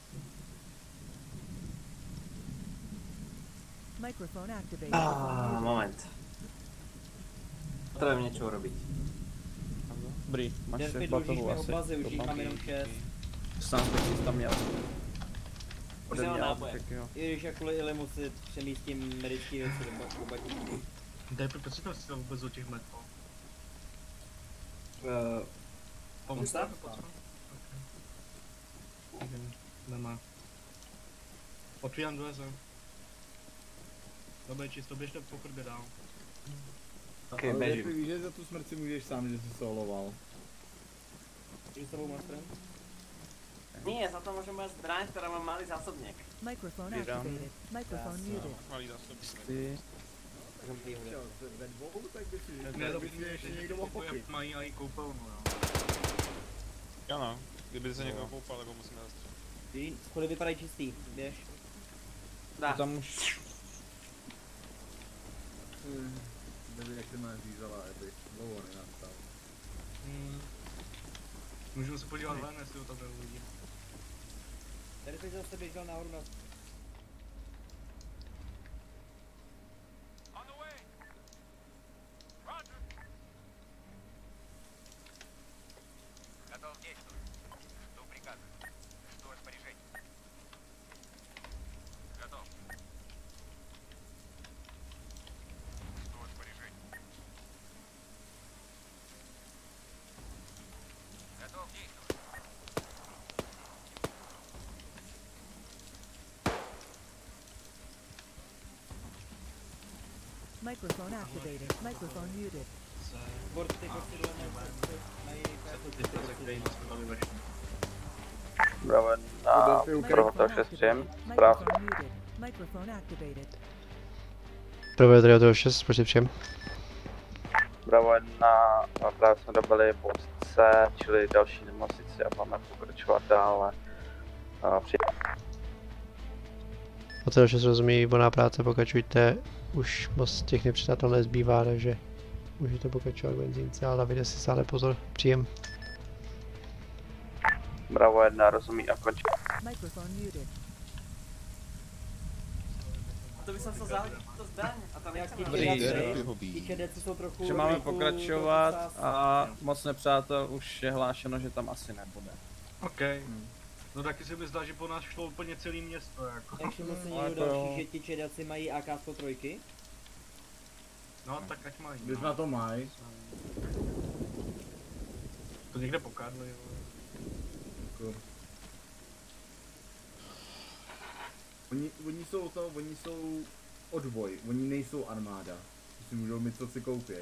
Microphone activated. Microphone muted. Moment. Potrebujem niečo urobiť. Dobrý, máš Ten 6 pět batohů užijeme asi. obazy, už jich mám jenom 6. Sám bych tam měl. Už jsem Měl, náboje. tak jo. I když kvůli Ilimu si přemístím medický věci do baťů. Dej, proč si to chci vůbec do těch metů? Pomoct Stát? Nemá. Otvírám dveře. Dobrý, čisto běžte po chodbě dál. Ok, Ale bežím. víš, že za tu smrt si můžeš sám, že jsi soloval. Jdu s tebou, Mastrem? Nie, za to môžem mať zbraň, ktorá má malý zásobník. Microphone Vydám. activated. Microphone muted. Malý zásobník. Ty. Ve dvou, tak by si Ne, to by si ještě někdo mohl pochopit. mají i koupelnu, jo. Ano, kdyby se někdo koupal, tak ho musíme zastřelit. Ty schody vypadají čistý, běž. Dá. Tam už... Nevím, jak ty máš řízala, aby dlouho nenastal. Můžeme se podívat ven, jestli ho tam neuvidím. Tady bych zase běžel nahoru na... On the way. Roger. Готов действовать. Жду приказа. Жду распоряжений. Готов. Жду распоряжений. Готов действовать. Microphone activated. Microphone muted. Borci posilujeme, mají Bravo na provotel 6 příjem. Zpráv. Microphone muted. Microphone activated. Prvé tady od 6, počít příjem. Bravo 1, právě jsme dobili pozice, čili další nemocnici a máme pokračovat dále. O 6 rozumí, výborná práce, pokračujte. Už moc těch nepřátel nezbývá, takže můžete pokračovat k benzínce, ale dávajte si stále pozor. Příjem. Bravo 1, rozumí a končí. Microphone muted. To by som sa zahodil to zbraň a tam Jak nechcem ti čedeci jsou trochu... Že máme trochu pokračovat docela- a moc nepřátel už je hlášeno, že tam asi nebude. OK. No taky se mi zdá, že po nás šlo úplně celé město, jako. Jak všiml si Ale někdo to další, jo. že ti čedaci mají AK-103? No, tak ať mají. Když no. na to mají. To někde pokádli, jo. Jako. Oni jsou odboj, oni nejsou armáda. Si můžou mít, co si koupěj.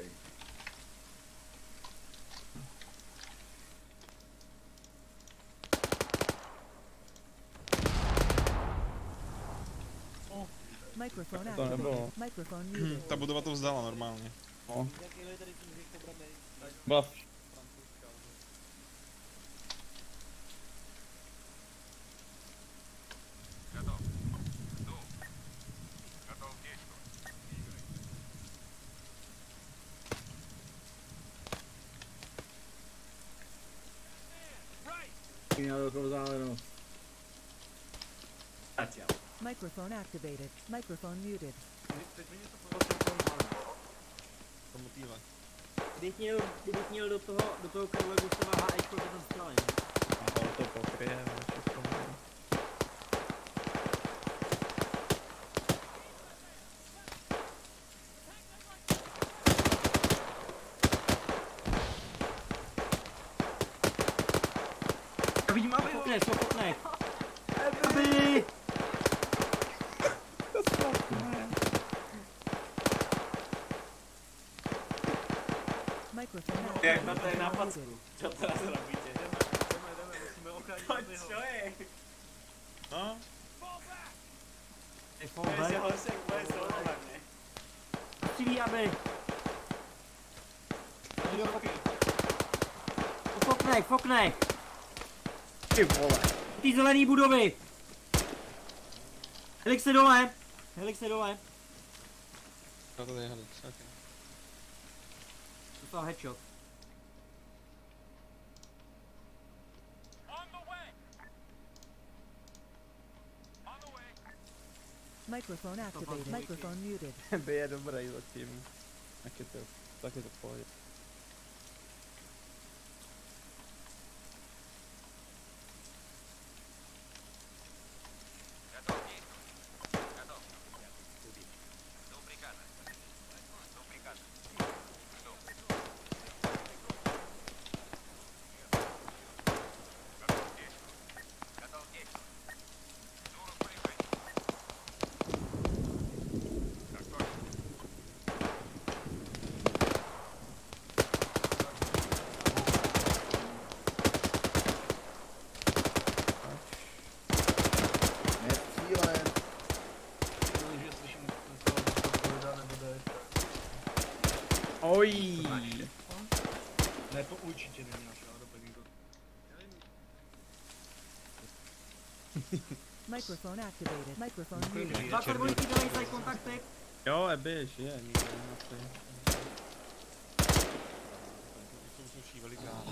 Microphone To nebylo. activated. Microphone muted. Ta budova to vzdala normálně. No, Jak Ili, tady si můžeš pobrat byla Готов. Жду. Готов действовать. Měl velkou vzdálenost. Microphone activated. Microphone muted. Teď mi něco povedal, To motýle. Kdybych měl do toho Karla Gustava HEčko, to tam střelím. ale to pokryje, všechno. Vidím, aby Sokotnek! Aby! Microphone Jak na activated. tej nápad? Muted. Čo teraz robíte? musíme ochránit To Abiho. čo je? No, To je horšie, ako moje solo hlavne. střílí, aby... Foknech! Ty vole. Ty zelený budovy! Helix se dole! No to je Helix, ok. Dostal headshot. Microphone activated. Microphone muted. By je dobrý zatím. Tak je to v pohodě. Oj. Ne, to určitě neměl šel do peníze. Microphone activated. Microphone muted. Dva červeníky dělají side kontakty. Jo, běž, je, nikdo nemusí. Jsou suší velikán.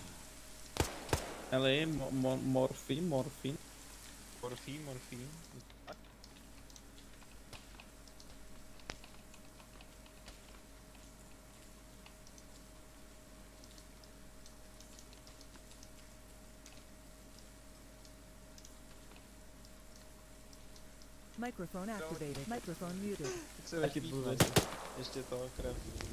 Eli, morfín. Morfín. Microphone activated. Microphone muted. Tak se vrátí ještě to krev.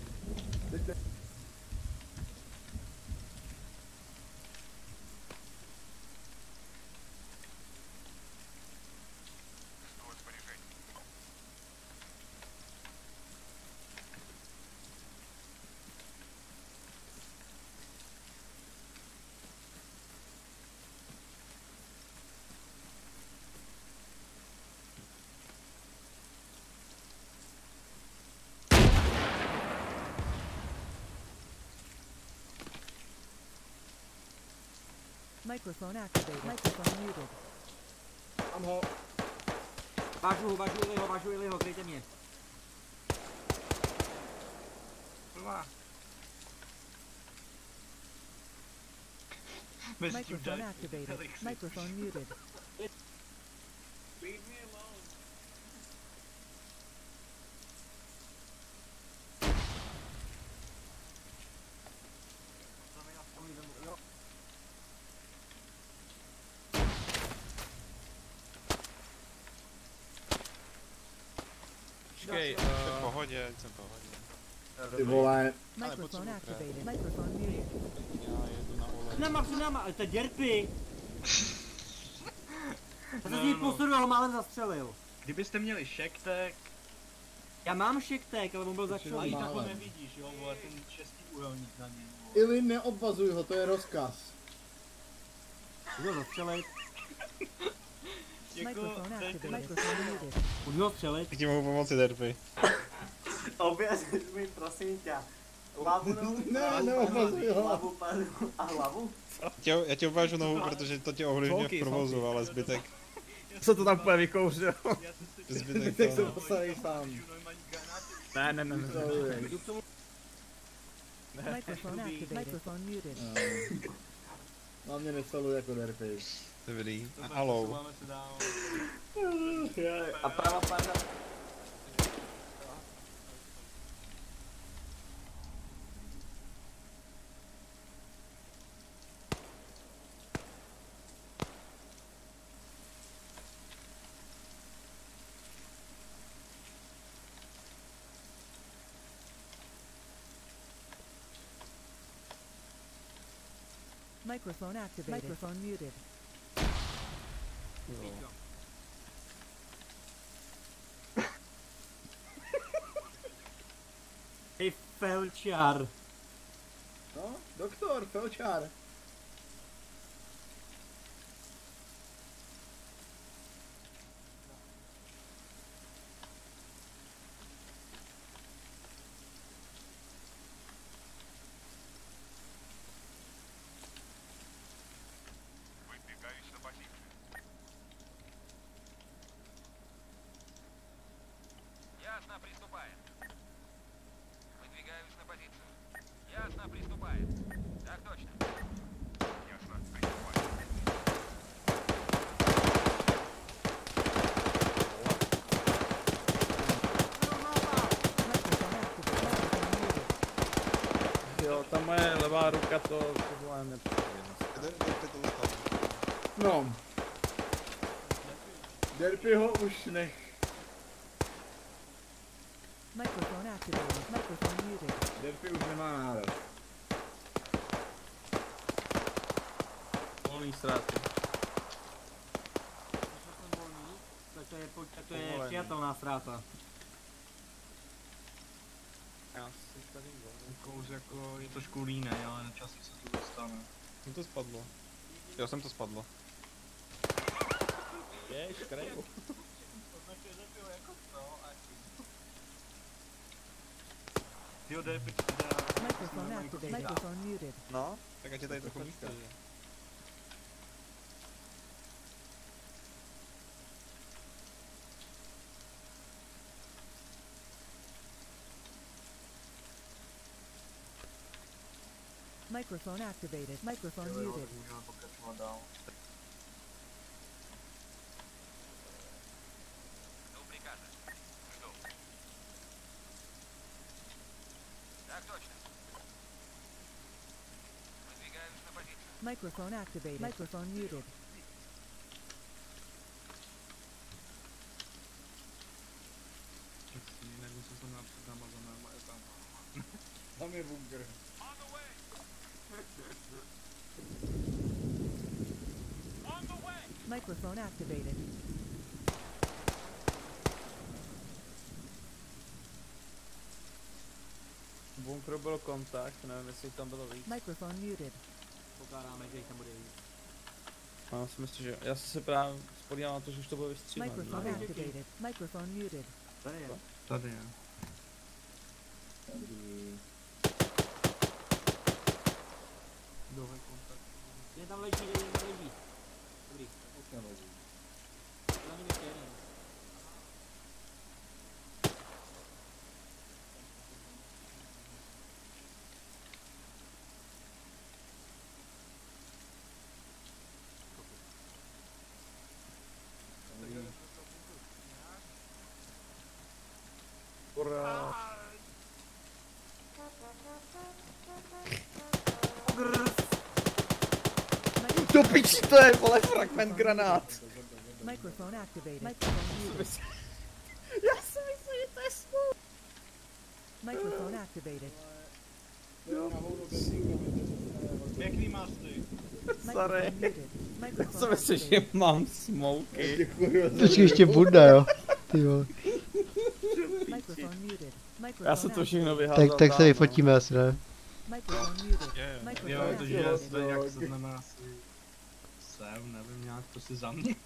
Microphone activated. Microphone muted. Mám ho. Vážu Iliho, kryjte mě. Microphone activated. Microphone muted. Leave me alone. Počkej, Jsem v pohodě, jsem v pohodě. Ty vole. Microphone activated. Microphone muted. Já jedu na olej. Před náma, ale to je derpy. Já jsem z něj postudu ho málem zastřelil. Kdybyste měli šektek, Já mám šektek, ale on byl ale začalý. tak ho Málem. nevidíš, jo, vole, ten český úhelník na něm. vole. Ili, neobvazuj ho, to je rozkaz. Můžu ho zastřelit. Jako, Microphone to je activated. Microphone muted. Můžu ho střelit. Jak ti mohu pomoci, derpy? Oběřiš mi, prosím tě. Hlavu, Ne, neobvazuj ho. hlavu, padu a hlavu. Já tě uvážu nohu, protože to tě ovlivňuje v provozu, ale zbytek... co to tam úplně vykouřil? Zbytek se postaví sám. Ne. Microphone activated. Microphone muted. Na mě nesaluj jako derpy. Dobrý. Halou. Máme se dál. A prava panda. Microphone activated. Microphone muted. Hej, felčar. No, doktor, felčár. Ясно, приступаем. Выдвигаюсь на позицию. Ясно, приступаем. Так точно. Ясно, приступаем. Jo, ta moje levá ruka to tohle No. Derpyho už nech. Microphone activated. Microphone muted. Derpy už nemá náraz. volný ztráty. Tak to je přijatelná ztráta. Já si tady Kous jako je trošku línej, ale na časy se to dostane. Jsem to spadlo. Jo, jsem to spadlo. Jež, kraju. Jo, Derpy Microphone activated. Microphone muted. No, tak ať je tady trochu místa. Microphone activated. Microphone muted. Můžeme pokračovat dál. Жду приказа. Жду. Так точно. Выдвигаюсь на позицию. Microphone activated. Microphone muted. Nevím, co jsem napřed namazané, ale tam. Tam je bunkr. On the way. On the way. Microphone activated. V bunkru byl kontakt, nevím jestli tam bylo víc. Microphone muted. Pokládáme, že jich tam bude víc. Já si myslím, že já jsem se právě spodíval na to, že už to bylo vystřílené. Microphone activated. Microphone muted. Tady je. Tady je. Dohle kontakt. Jen tam leží, jen tam leží. Dobrý. Za ním ještě jeden. Do piči, to je, vole, fragment granát. Microphone activated. Microphone muted. Já si myslím, že to je smůl. Microphone activated. Pěkný másty. Sorry. Microphone muted. Já Microphone si myslím, že activated. mám smoky. Počkej, ještě bunda, jo. Ty vole. Microphone muted. Já jsem Microphone to všechno activated. vyházal. Tak se dál, vyfotíme asi, ne? Microphone muted. Je. Jo, Microphone protože activated. jestli jak se na nás jsem, nevím, nějak to si za mě.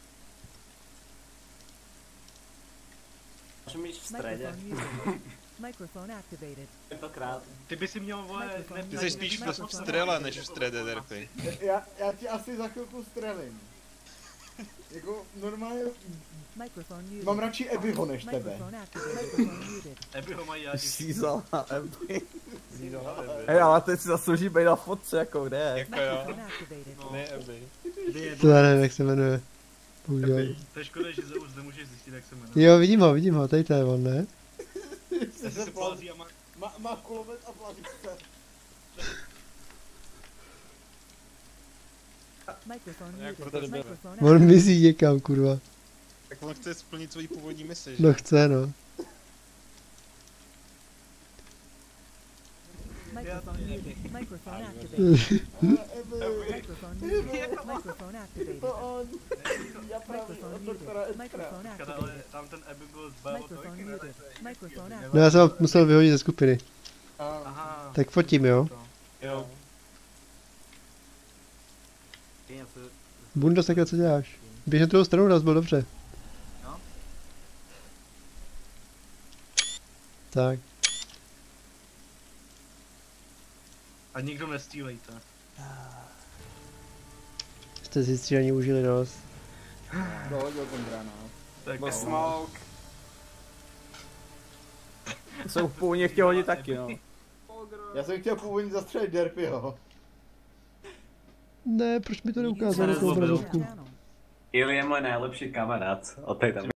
Můžeme jít v středě. Microphone muted. Microphone activated. Tentokrát. Ty by si měl, vole, Ty jsi spíš v střele než v středě, Derpy. Já ti asi za chvilku střelím. Jako normálně Microphone muted. mám radši Ebyho než tebe. Microphone activated. Microphone muted. Eby ho mají já ti. Sízal na Eby. Hej, ale teď si zaslouží být na fotce, jako kde? Jako jo. Microphone activated. Ne, Eby. To já nevím, jak se jmenuje. Bohužel. To je škoda, že Zeus nemůžeš zjistit, jak se jmenuje. Jo, vidím ho, tady to je on, ne? Se plazí a má... Má kulomet a plavíce. Microphone Jak muted. to jde? Microphone On mizí někam, kurva. Tak on chce splnit svoji původní misi, že? No chce, no. Microphone muted. Microphone activated. Microphone muted. Microphone activated. To on. Já právě Microphone od muted. doktora Estra. Microphone Ale activated. tam ten Eby byl z Belo Microphone muted. Microphone No activated. já jsem ho musel vyhodit ze skupiny. Aha. Tak fotím, jo. Jo. Bundo, sakra, co děláš? Běž na druhou stranu, nás byl dobře. No. Tak. A nikdo nestřílejte. Jste si střílení užili dost. Dohodil ten granát. Tak Bez smoke. Jsem původně chtěl hodit taky, no. Já jsem chtěl původně zastřelit Derpyho. Ne, proč mi to neukázalo tu obrazovku? Ili je můj nejlepší kamarád, o tej tam